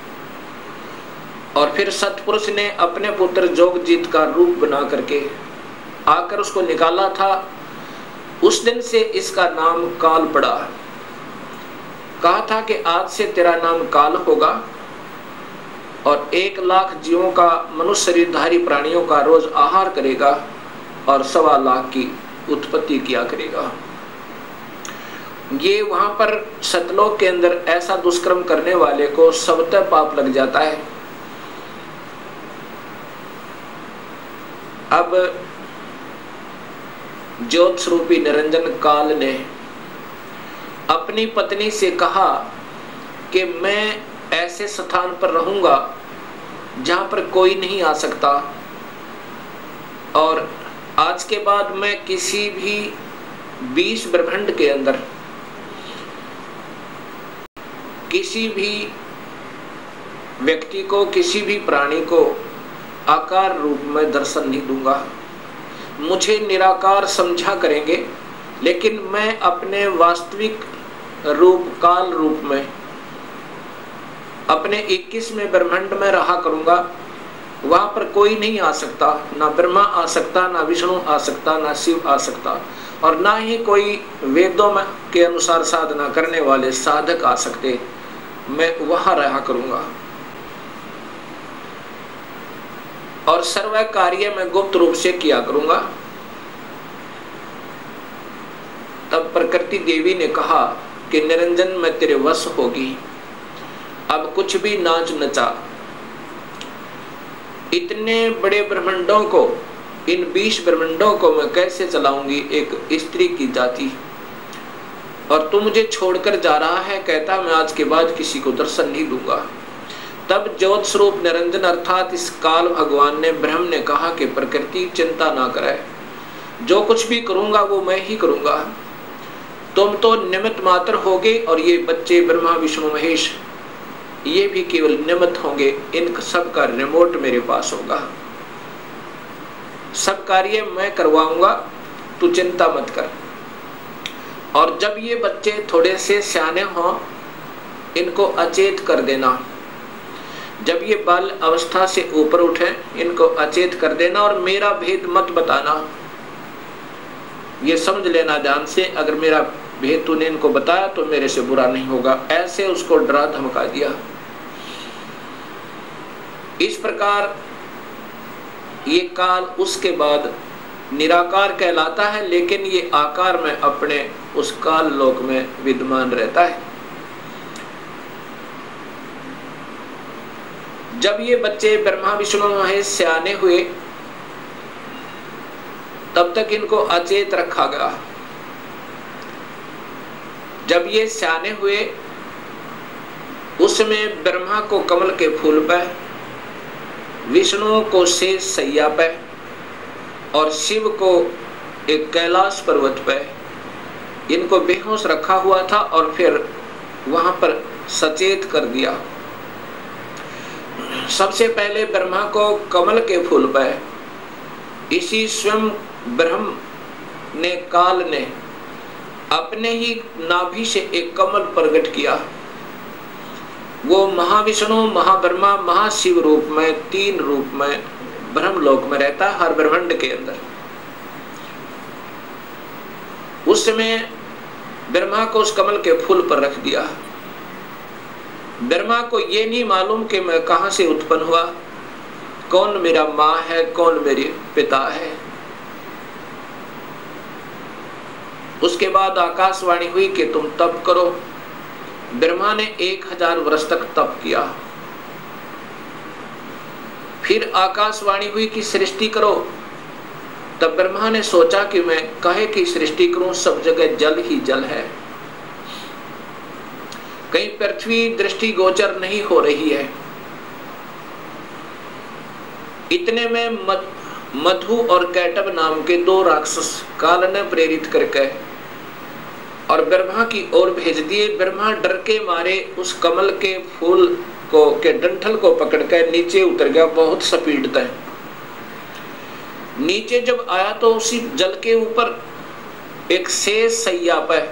Speaker 2: और फिर सतपुरुष ने अपने पुत्र जोगजीत का रूप बना करके आकर उसको निकाला था। उस दिन से इसका नाम काल पड़ा। कहा था कि आज से तेरा नाम काल होगा और एक लाख जीवों का, मनुष्य शरीरधारी प्राणियों का रोज आहार करेगा और सवा लाख की उत्पत्ति किया करेगा। ये वहां पर सतलोक के अंदर ऐसा दुष्कर्म करने वाले को सबतः पाप लग जाता है। अब ज्योत स्वरूपी निरंजन काल ने अपनी पत्नी से कहा कि मैं ऐसे स्थान पर रहूंगा जहां पर कोई नहीं आ सकता, और आज के बाद मैं किसी भी बीस ब्रह्मांड के अंदर किसी भी व्यक्ति को, किसी भी प्राणी को आकार रूप में दर्शन नहीं दूंगा। मुझे निराकार समझा करेंगे, लेकिन मैं अपने वास्तविक रूप, काल रूप में अपने इक्कीसवें ब्रह्मांड में रहा करूंगा। वहां पर कोई नहीं आ सकता, ना ब्रह्मा आ सकता, ना विष्णु आ सकता, ना शिव आ सकता, और ना ही कोई वेदों में के अनुसार साधना करने वाले साधक आ सकते। मैं वहां रहा करूंगा और सर्व कार्य मैं गुप्त रूप से किया करूंगा। तब प्रकृति देवी ने कहा कि निरंजन मैं तेरे वश होगी, अब कुछ भी नाच नचा। इतने बड़े ब्रह्मांडों को, इन बीस ब्रह्मांडों को मैं कैसे चलाऊंगी एक स्त्री की जाति, और तू मुझे छोड़कर जा रहा है, कहता मैं आज के बाद किसी को दर्शन नहीं दूंगा। तब ज्योत स्वरूप निरंजन अर्थात इस काल भगवान ने, ब्रह्म ने कहा कि प्रकृति चिंता ना करे, जो कुछ भी करूंगा वो मैं ही करूंगा, तुम तो निमित्त मात्र होगे, और ये बच्चे ब्रह्मा विष्णु महेश ये भी केवल निमित्त होंगे, इन सब का रिमोट मेरे पास होगा, सब कार्य मैं करवाऊंगा, तू चिंता मत कर। और जब ये बच्चे थोड़े से सियाने हों, इनको अचेत कर देना। जब ये बाल अवस्था से ऊपर उठे, इनको अचेत कर देना और मेरा भेद मत बताना। ये समझ लेना ध्यान से, अगर मेरा भेद तूने इनको बताया तो मेरे से बुरा नहीं होगा। ऐसे उसको डरा धमका दिया। इस प्रकार ये काल उसके बाद निराकार कहलाता है, लेकिन ये आकार में अपने उस काल लोक में विद्यमान रहता है। जब ये बच्चे ब्रह्मा विष्णु महेश सियाने हुए, तब तक इनको अचेत रखा गया। जब ये सियाने हुए, उसमें ब्रह्मा को कमल के फूल पे, विष्णु को शेष सैया पे, और शिव को एक कैलाश पर्वत पे इनको बेहोश रखा हुआ था, और फिर वहां पर सचेत कर दिया। सबसे पहले ब्रह्मा को कमल के फूल पे इसी स्वयं ब्रह्म ने, काल ने अपने ही नाभि से एक कमल प्रकट किया। वो महाविष्णु, महाब्रह्मा, महाशिव रूप में, तीन रूप में ब्रह्मलोक में रहता है, हर ब्रह्मांड के अंदर। उस समय ब्रह्मा को उस कमल के फूल पर रख दिया। ब्रह्मा को ये नहीं मालूम कि मैं कहां से उत्पन्न हुआ, कौन मेरा माँ है, कौन मेरे पिता है। उसके बाद आकाशवाणी हुई कि तुम तप करो। ब्रह्मा ने एक हजार वर्ष तक तप किया। फिर आकाशवाणी हुई कि सृष्टि करो। तब ब्रह्मा ने सोचा कि मैं काहे की सृष्टि करूं, सब जगह जल ही जल है, कहीं पृथ्वी दृष्टि गोचर नहीं हो रही है। इतने में मद, मधु और कैटब नाम के दो राक्षस काल ने प्रेरित करके और ब्रह्मा की ओर भेज दिए। ब्रह्मा डर के मारे उस कमल के फूल को के डंठल को पकड़कर नीचे उतर गया, बहुत स्पीड तय। नीचे जब आया तो उसी जल के ऊपर एक शेष सैया पर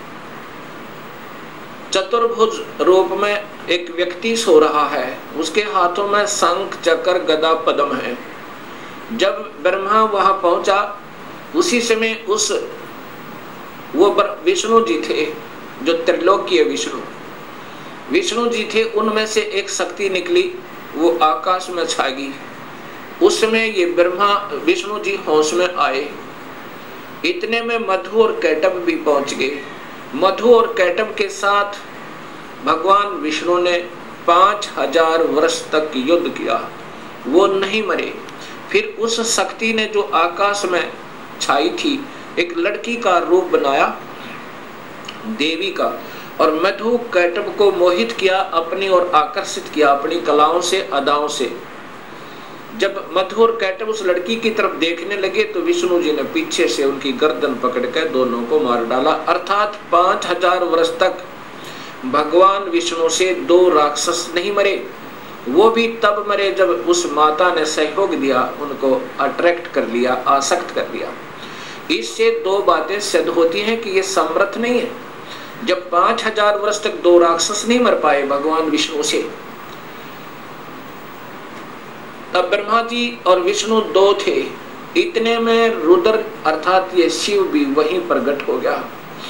Speaker 2: चतुर्भुज रूप में एक व्यक्ति सो रहा है। उसके हाथों में शंख, चक्र, गदा, पद्म है। जब ब्रह्मा वहां पहुंचा, उसी समय उस वो विष्णु जी थे, जो त्रिलोकीय विष्णु विष्णु जी थे, उनमें से एक शक्ति निकली वो आकाश में छा गई। उसमें ये ब्रह्मा विष्णु जी होश में आए। इतने में मधु और कैटभ भी पहुंच गए। मधु और कैटभ के साथ भगवान विष्णु ने पांच हजार वर्ष तक युद्ध किया, वो नहीं मरे। फिर उस शक्ति ने जो आकाश में छाई थी, एक लड़की का रूप बनाया, देवी का, और मधु कैटभ को मोहित किया, अपनी ओर आकर्षित किया अपनी कलाओं से, अदाओं से। जब मधु और कैटभ उस लड़की की तरफ देखने लगे तो विष्णु जी ने पीछे से उनकी गर्दन पकड़कर दोनों को मार डाला। अर्थात पांच हजार वर्ष तक भगवान विष्णु से दो राक्षस नहीं मरे। वो भी तब मरे जब उस माता ने सहयोग दिया, उनको अट्रैक्ट कर लिया, आसक्त कर लिया। इससे दो बातें सिद्ध होती हैं कि ये समर्थ नहीं है। जब पांच हजार वर्ष तक दो राक्षस नहीं मर पाए भगवान विष्णु से, तब ब्रह्मा जी और विष्णु दो थे। इतने में रुद्र अर्थात ये शिव भी वहीं प्रकट हो गया।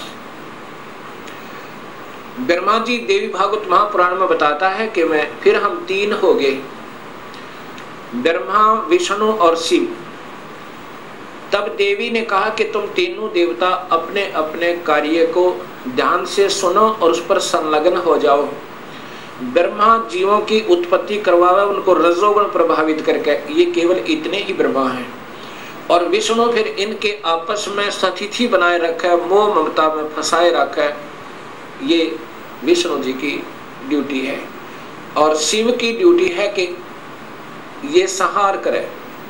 Speaker 2: ब्रह्मा जी देवी भागवत महापुराण में बताता है कि मैं फिर हम तीन हो गए, ब्रह्मा विष्णु और शिव। तब देवी ने कहा कि तुम तीनों देवता अपने अपने कार्य को ध्यान से सुनो और उस पर संलग्न हो जाओ। ब्रह्मा जीवों की उत्पत्ति करवावे, उनको रजोगुण प्रभावित करके, ये केवल इतने ही ब्रह्मा हैं। और विष्णु फिर इनके आपस में सतिथि बनाए रखा, मोह ममता में फंसाए रखा। ये विष्णु जी की ड्यूटी है। और शिव की ड्यूटी है कि ये संहार करे।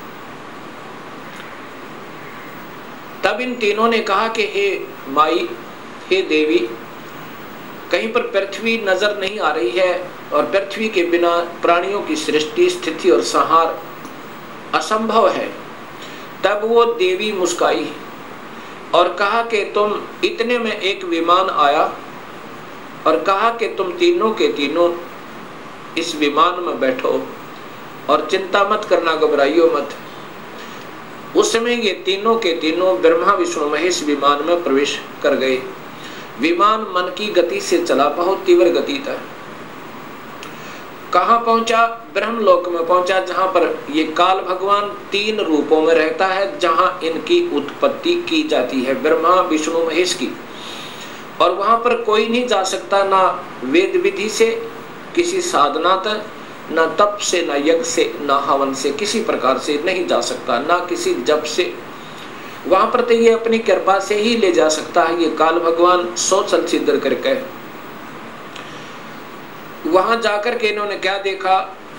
Speaker 2: तब इन तीनों ने कहा कि हे माई, हे देवी, कहीं पर पृथ्वी नजर नहीं आ रही है और पृथ्वी के बिना प्राणियों की सृष्टि, स्थिति और संहार असंभव है। तब वो देवी मुस्काई और कहा कि तुम, इतने में एक विमान आया और कहा कि तुम तीनों के तीनों इस विमान में बैठो और चिंता मत करना, घबराइयो मत। उस समय ये तीनों के तीनों ब्रह्मा विष्णु महेश विमान में प्रवेश कर गए। विमान मन की गति से चला, बहुत तीव्र गति था। कहाँ पहुंचा? ब्रह्मलोक में पहुंचा, जहां पर ये काल भगवान तीन रूपों में रहता है, जहां इनकी उत्पत्ति की जाती है, ब्रह्मा विष्णु महेश की। और वहां पर कोई नहीं जा सकता, ना वेद विधि से, किसी साधना तक, ना तप से, ना यज्ञ से, ना हवन से, किसी प्रकार से नहीं जा सकता, ना किसी जप से। वहां पर तो ये अपनी कृपा से ही ले जा सकता है, ये काल भगवान सोचल सिद्ध करके। वहां जाकर के इन्होंने क्या देखा?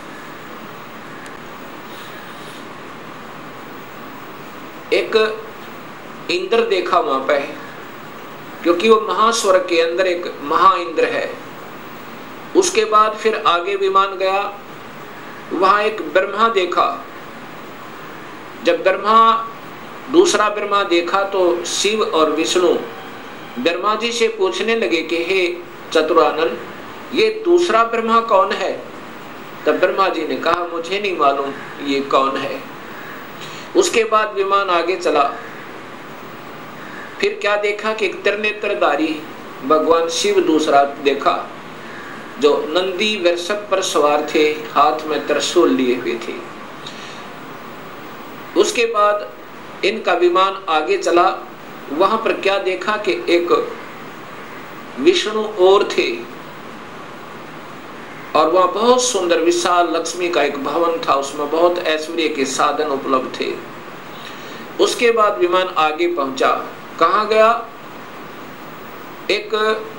Speaker 2: एक इंद्र देखा वहां पे, क्योंकि वो महास्वर्ग के अंदर एक महा इंद्र है। उसके बाद फिर आगे विमान गया, वहां एक ब्रह्मा देखा। जब ब्रह्मा दूसरा ब्रह्मा देखा तो शिव और विष्णु ब्रह्मा जी से पूछने लगे कि हे चतुरानन, ये दूसरा ब्रह्मा कौन है? तब ब्रह्मा जी ने कहा, मुझे नहीं मालूम ये कौन है। उसके बाद विमान आगे चला। फिर क्या देखा कि एक त्रिनेत्रधारी भगवान शिव दूसरा देखा, जो नंदी वृषभ पर सवार थे, हाथ में त्रिशूल लिए हुए थे। उसके बाद इनका विमान आगे चला। वहां पर क्या देखा कि एक विष्णु और थे, और वहां बहुत सुंदर विशाल लक्ष्मी का एक भवन था, उसमें बहुत ऐश्वर्य के साधन उपलब्ध थे। उसके बाद विमान आगे पहुंचा। कहाँ गया? एक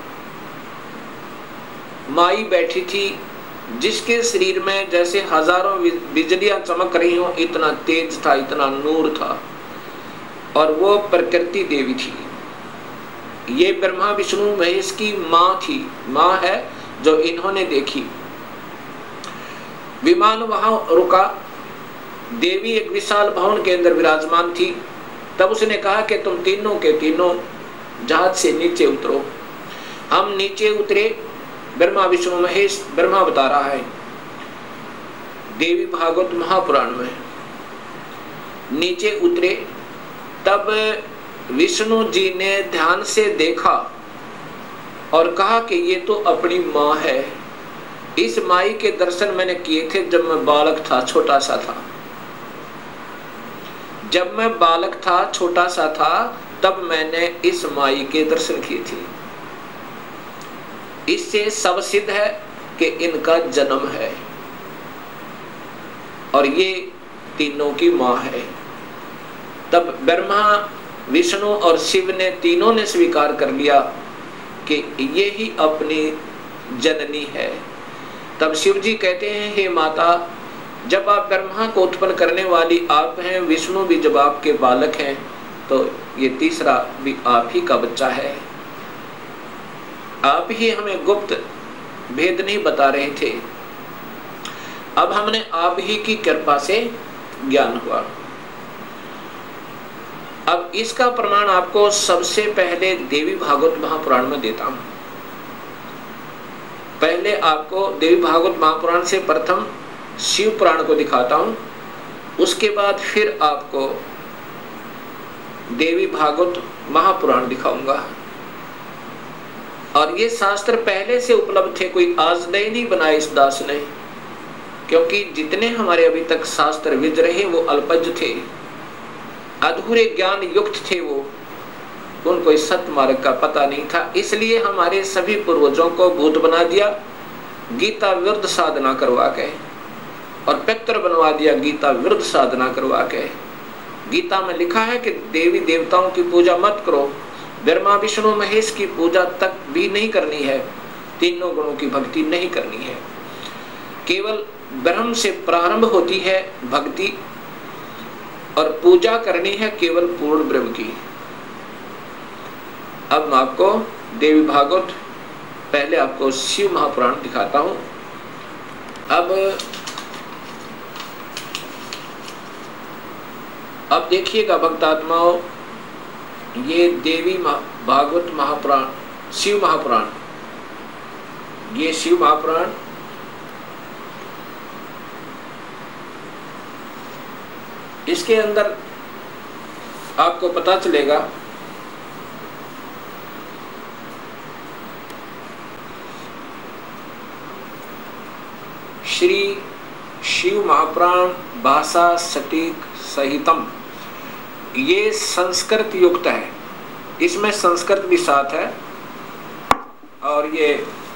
Speaker 2: माई बैठी थी, जिसके शरीर में जैसे हजारों बिजलियां चमक रही हो, इतना तेज था, इतना नूर था, और वो प्रकृति देवी थी। ये ब्रह्मा विष्णु महेश की माँ थी, माँ है जो इन्होंने देखी। विमान वहां रुका। देवी एक विशाल भवन के अंदर विराजमान थी। तब उसने कहा कि तुम तीनों के तीनों जहाज से नीचे उतरो। हम नीचे उतरे। ब्रह्मा विष्णु महेश, ब्रह्मा बता रहा है देवी भागवत महापुराण में, नीचे उतरे। तब विष्णु जी ने ध्यान से देखा और कहा कि ये तो अपनी माँ है, इस माई के दर्शन मैंने किए थे जब मैं बालक था, छोटा सा था। जब मैं बालक था, छोटा सा था, तब मैंने इस माई के दर्शन किए थे। इससे सब सिद्ध है कि इनका जन्म है और ये तीनों की मां है। तब ब्रह्मा, विष्णु और शिव ने तीनों ने स्वीकार कर लिया कि ये ही अपनी जननी है। तब शिव जी कहते हैं, हे माता, जब आप ब्रह्मा को उत्पन्न करने वाली आप हैं, विष्णु भी जब आपके बालक हैं, तो ये तीसरा भी आप ही का बच्चा है। आप ही हमें गुप्त भेद नहीं बता रहे थे, अब हमने आप ही की कृपा से ज्ञान हुआ। अब इसका प्रमाण आपको सबसे पहले देवी भागवत महापुराण में देता हूं। पहले आपको देवी भागवत महापुराण से प्रथम शिव पुराण को दिखाता हूं, उसके बाद फिर आपको देवी भागवत महापुराण दिखाऊंगा। और ये शास्त्र पहले से उपलब्ध थे, कोई आज नए नहीं बनाए इस दास ने, क्योंकि जितने हमारे अभी तक शास्त्र विद रहे वो अल्पज थे, अधूरे ज्ञान युक्त थे, वो उनको इस सत्य मार्ग का पता नहीं था। इसलिए हमारे सभी पूर्वजों को भूत बना दिया गीता विरुद्ध साधना करवा के, और पितर बनवा दिया गीता विरुद्ध साधना करवा के। गीता में लिखा है कि देवी देवताओं की पूजा मत करो, ब्रह्मा विष्णु महेश की पूजा तक भी नहीं करनी है, तीनों गुणों की भक्ति नहीं करनी है। केवल ब्रह्म से प्रारंभ होती है भक्ति, और पूजा करनी है केवल पूर्ण ब्रह्म की। अब मैं आपको देवी भागवत, पहले आपको शिव महापुराण दिखाता हूं। अब अब देखिएगा भक्तात्माओं, ये देवी भागवत महापुराण, शिव महापुराण, ये शिव महापुराण इसके अंदर आपको पता चलेगा श्री शिव महापुराण भाषा सटीक सहितम, ये संस्कृत युक्त है, इसमें संस्कृत भी साथ है। और ये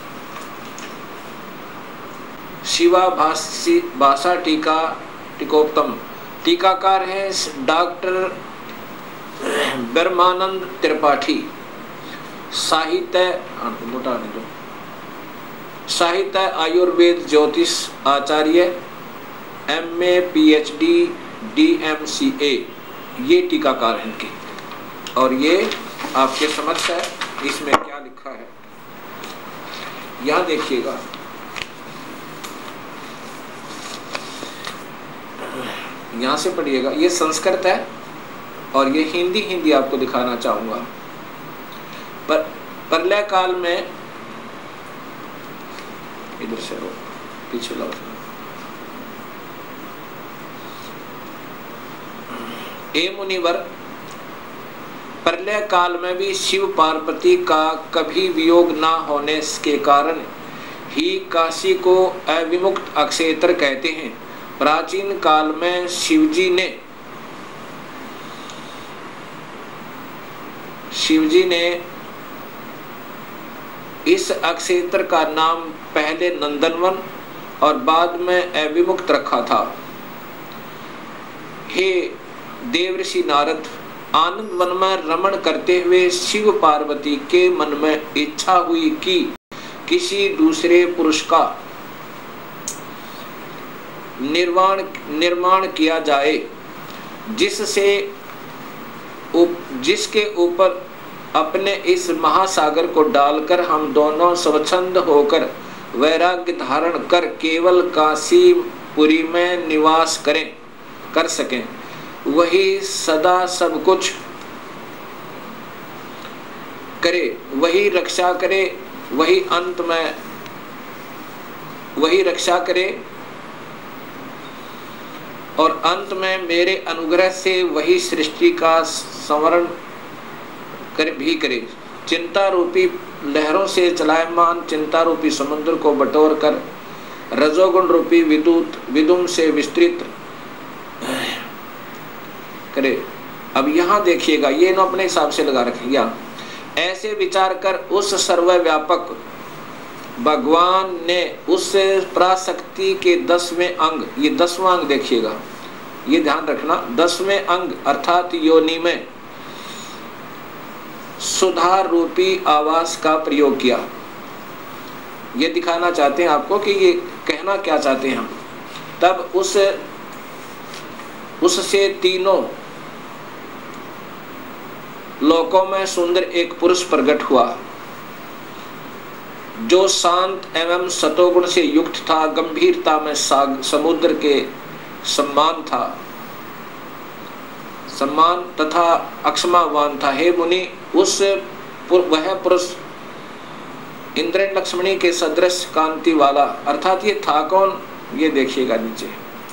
Speaker 2: शिवा भाषी भाषा टीका टीकोत्तम, टीकाकार है डॉक्टर ब्रह्मानंद त्रिपाठी, साहित्य मोटा नहीं दो साहित्य आयुर्वेद ज्योतिष आचार्य, M A P H D D M C A, ये टीकाकार हैं इनके। और ये आपके समक्ष है, इसमें क्या लिखा है यहाँ देखिएगा। यहाँ से पढ़िएगा, ये संस्कृत है और ये हिंदी हिंदी आपको दिखाना चाहूंगा। पर प्रलय काल में, इधर से रो पीछे लो, ए मुनिवर, प्रलय काल में भी शिव पार्वती का कभी वियोग ना होने के कारण ही काशी को अविमुक्त अक्षेत्र कहते हैं। प्राचीन काल में शिवजी ने शिवजी ने इस अक्षेत्र का नाम पहले नंदनवन और बाद में अविमुक्त रखा था। हे देवर्षि नारद, आनंद वन में रमण करते हुए शिव पार्वती के मन में इच्छा हुई कि किसी दूसरे पुरुष का निर्माण निर्माण किया जाए, जिससे उप, जिसके ऊपर अपने इस महासागर को डालकर हम दोनों स्वच्छंद होकर वैराग्य धारण कर केवल काशीपुरी में निवास करें कर सकें। वही सदा सब कुछ करे, वही रक्षा करे, वही अंत में वही रक्षा करे और अंत में मेरे अनुग्रह से वही सृष्टि का संवरण कर भी करे। चिंता रूपी लहरों से चलायमान चिंता रूपी समुद्र को बटोर कर रजोगुण रूपी विद्युत विदुम से विस्तृत करे। अब यहाँ देखिएगा, ये ना अपने हिसाब से लगा रखिएगा। ऐसे विचार कर उस सर्वव्यापक भगवान ने उस पराशक्ति के दसवें अंग, ये दसवां अंग देखिएगा, ये ध्यान रखना, दसवें अंग अर्थात योनि में सुधार रूपी आवास का प्रयोग किया। ये दिखाना चाहते हैं आपको कि ये कहना क्या चाहते हैं हम। तब उस उससे तीनों लोकों में सुंदर एक पुरुष प्रकट हुआ, जो शांत एवं सतोगुण से युक्त था, गंभीरता में समुद्र के सम्मान था सम्मान तथा अक्षमावान था। हे मुनि, उस वह पुरुष इंद्र लक्ष्मणी के सदृश कांति वाला, अर्थात ये था कौन, ये देखिएगा नीचे।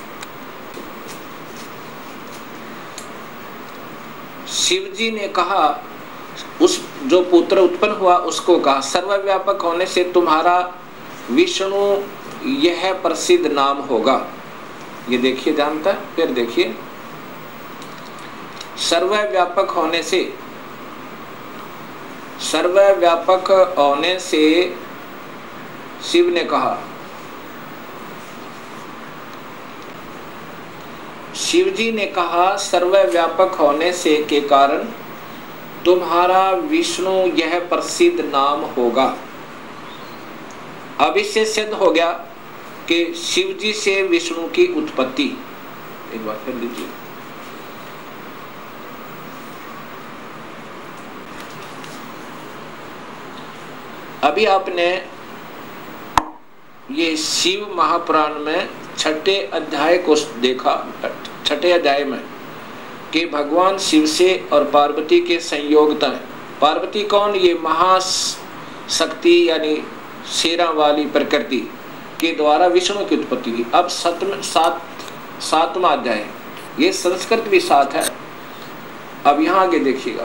Speaker 2: शिव जी ने कहा, उस जो पुत्र उत्पन्न हुआ उसको कहा, सर्वव्यापक होने से तुम्हारा विष्णु यह प्रसिद्ध नाम होगा। ये देखिए ध्यान था, फिर देखिए, सर्वव्यापक होने से, सर्वव्यापक होने से शिव ने कहा, शिव जी ने कहा सर्वव्यापक होने से के कारण तुम्हारा विष्णु यह प्रसिद्ध नाम होगा। अब इससे सिद्ध हो गया कि शिव जी से विष्णु की उत्पत्ति। एक बार फिर लीजिए, अभी आपने ये शिव महापुराण में छठे अध्याय को देखा, छठे अध्याय में कि भगवान शिव से और पार्वती के संयोगता है। पार्वती कौन, ये महाशक्ति यानी शेरा वाली प्रकृति के द्वारा विष्णु की उत्पत्ति हुई। अब सतम सात सातवां अध्याय, ये संस्कृत भी साथ है। अब यहाँ आगे देखिएगा,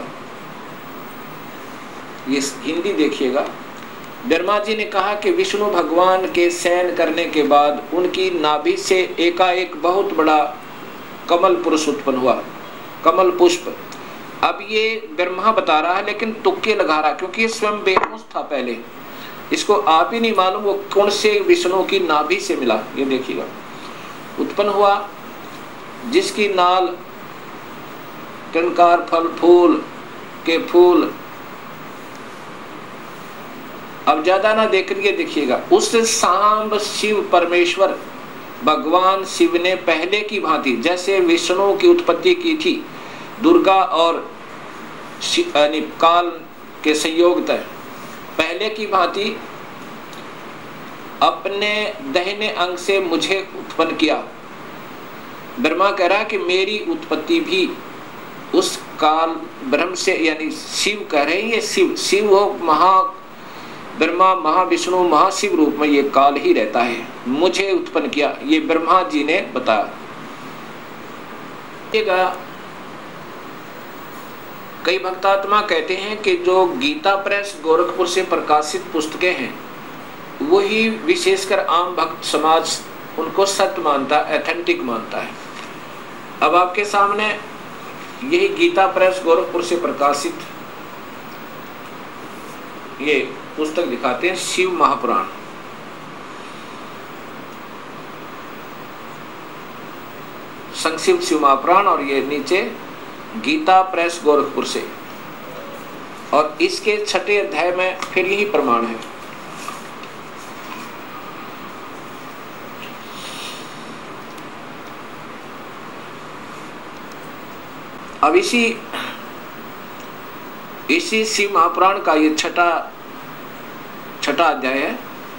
Speaker 2: ये हिंदी देखिएगा। ब्रह्मा जी ने कहा कि विष्णु भगवान के शयन करने के बाद उनकी नाभि से एकाएक बहुत बड़ा कमल पुरुष उत्पन्न हुआ, कमल पुष्प। अब ये ब्रह्मा बता रहा है लेकिन तुक्के लगा रहा, क्योंकि ये स्वयं बेहोश था पहले, इसको आप ही नहीं मालूम वो कौन से विष्णु की नाभि से मिला। ये देखिएगा, उत्पन्न हुआ जिसकी नाल टनकार फल फूल के फूल। अब ज्यादा ना देख के देखिएगा, उस सांब शिव परमेश्वर भगवान शिव ने पहले की भांति जैसे विष्णु की उत्पत्ति की थी, दुर्गा और काल के संयोग तय पहले की भांति अपने दाहिने अंग से मुझे उत्पन्न किया। ब्रह्मा कह रहा कि मेरी उत्पत्ति भी उस काल ब्रह्म से, यानी शिव कह रहे हैं, ये शिव शिव हो, महा ब्रह्मा महाविष्णु महाशिव रूप में ये काल ही रहता है, मुझे उत्पन्न किया, ये ब्रह्मा जी ने बताया। कई भक्तात्मा कहते हैं कि जो गीता प्रेस गोरखपुर से प्रकाशित पुस्तकें हैं वही विशेषकर आम भक्त समाज उनको सत्य मानता, एथेंटिक मानता है। अब आपके सामने यही गीता प्रेस गोरखपुर से प्रकाशित ये पुस्तक दिखाते हैं, शिव महापुराण। संक्षिप्त शिव महापुराण, और ये नीचे गीता प्रेस गोरखपुर से, और इसके छठे अध्याय में फिर यही प्रमाण है। अब इसी इसी शिव महापुराण का ये छठा छठा अध्याय है।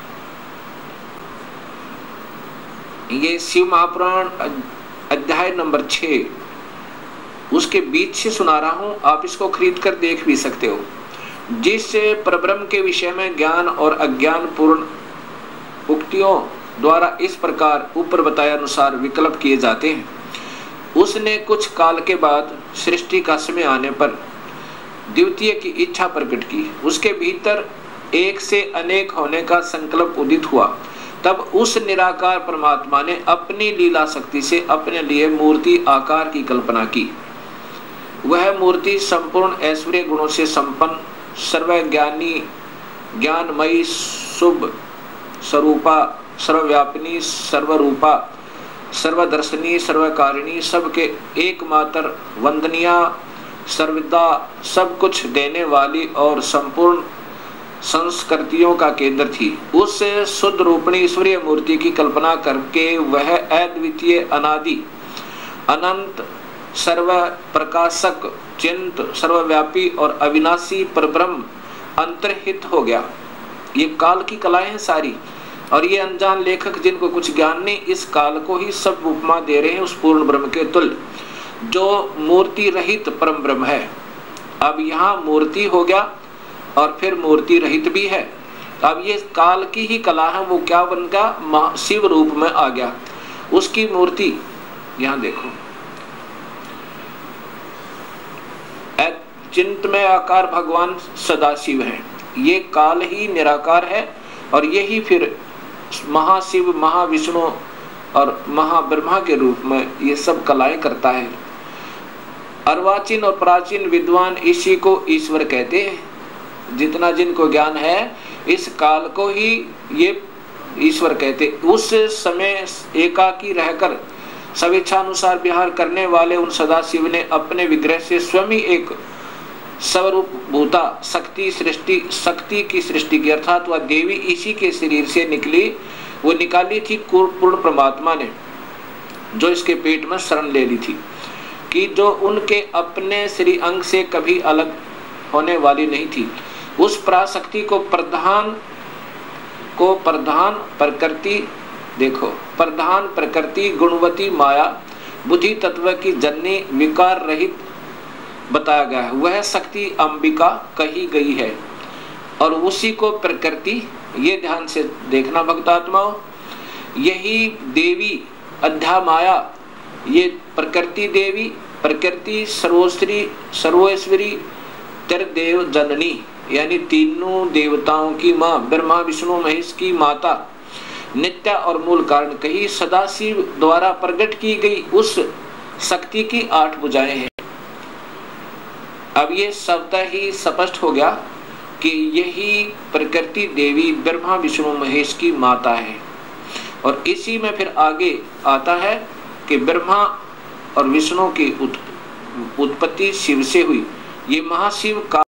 Speaker 2: ये शिव महापुराण अध्याय नंबर छह, उसके बीच से सुना रहा हूं, आप इसको खरीद कर देख भी सकते हो। जिससे परब्रह्म के विषय में ज्ञान और अज्ञान पूर्ण उक्तियों द्वारा इस प्रकार ऊपर बताए अनुसार विकल्प किए जाते हैं, उसने कुछ काल के बाद सृष्टि का समय आने पर द्वितीय की इच्छा प्रकट की। उसके भीतर एक से अनेक होने का संकल्प उदित हुआ तब उस निराकार परमात्मा ने अपनी लीला शक्ति से अपने लिए मूर्ति आकार की कल्पना की। वह मूर्ति संपूर्ण ऐश्वर्य गुणों से संपन्न, सर्वज्ञानी, ज्ञानमयी, शुभ स्वरूपा, सर्वव्यापिनी, सर्वरूपा, सर्वदर्शनी, सर्वकारिणी, सबके एकमात्र वंदनिया, सर्वदा सब कुछ देने वाली और संपूर्ण संस्कृतियों का केंद्र थी। उस शुद्ध रूपणी ईश्वरीय मूर्ति की कल्पना करके वह अद्वितीय, अनादि, अनंत, सर्व प्रकाशक, चिंत, सर्वव्यापी और अविनाशी परब्रह्म अंतर्हित हो गया। ये काल की कलाएं हैं सारी, और ये अनजान लेखक जिनको कुछ ज्ञान नहीं, इस काल को ही सब उपमा दे रहे हैं उस पूर्ण ब्रह्म के तुल्य, जो मूर्ति रहित परम ब्रह्म है। अब यहाँ मूर्ति हो गया और फिर मूर्ति रहित भी है। अब ये काल की ही कला है, वो क्या बन गया, शिव रूप में आ गया। उसकी मूर्ति यहाँ देखो, चिंत में आकार भगवान सदाशिव है। ये काल ही निराकार है और यही फिर महाशिव, महाविष्णु और महाब्रह्मा के रूप में ये सब कलाएं करता है। अर्वाचीन और प्राचीन विद्वान इसी को ईश्वर कहते हैं। जितना जिनको ज्ञान है, इस काल को ही ये ईश्वर कहते। उस समय एकाकी रहकर स्वेच्छानुसार विहार करने वाले उन सदाशिव ने अपने विग्रह से स्वयं ही एक स्वरूप भूता शक्ति सृष्टि शक्ति की सृष्टि की, अर्थात वह देवी इसी के शरीर से निकली, वो निकाली थी पूर्ण परमात्मा ने, जो इसके पेट में शरण ले ली थी, कि जो उनके अपने श्री अंग से कभी अलग होने वाली नहीं थी। उस पराशक्ति को प्रधान को प्रधान प्रकृति, देखो प्रधान प्रकृति गुणवती माया बुद्धि तत्व की जननी विकार रहित बताया गया है। वह शक्ति अंबिका कही गई है और उसी को प्रकृति, ये ध्यान से देखना भक्तात्माओं, यही देवी अध्या माया, ये प्रकृति देवी, प्रकृति सर्वोश्री सर्वेश्वरी त्रिदेव जननी, यानी तीनों देवताओं की माँ, ब्रह्मा विष्णु महेश की माता, नित्य और मूल कारण कही, सदाशिव द्वारा प्रकट की गई उस शक्ति की आठ भुजाएं हैं। अब ये शब्द ही स्पष्ट हो गया कि यही प्रकृति देवी ब्रह्मा विष्णु महेश की माता है। और इसी में फिर आगे आता है कि ब्रह्मा और विष्णु की उत्पत्ति शिव से हुई। ये महाशिव का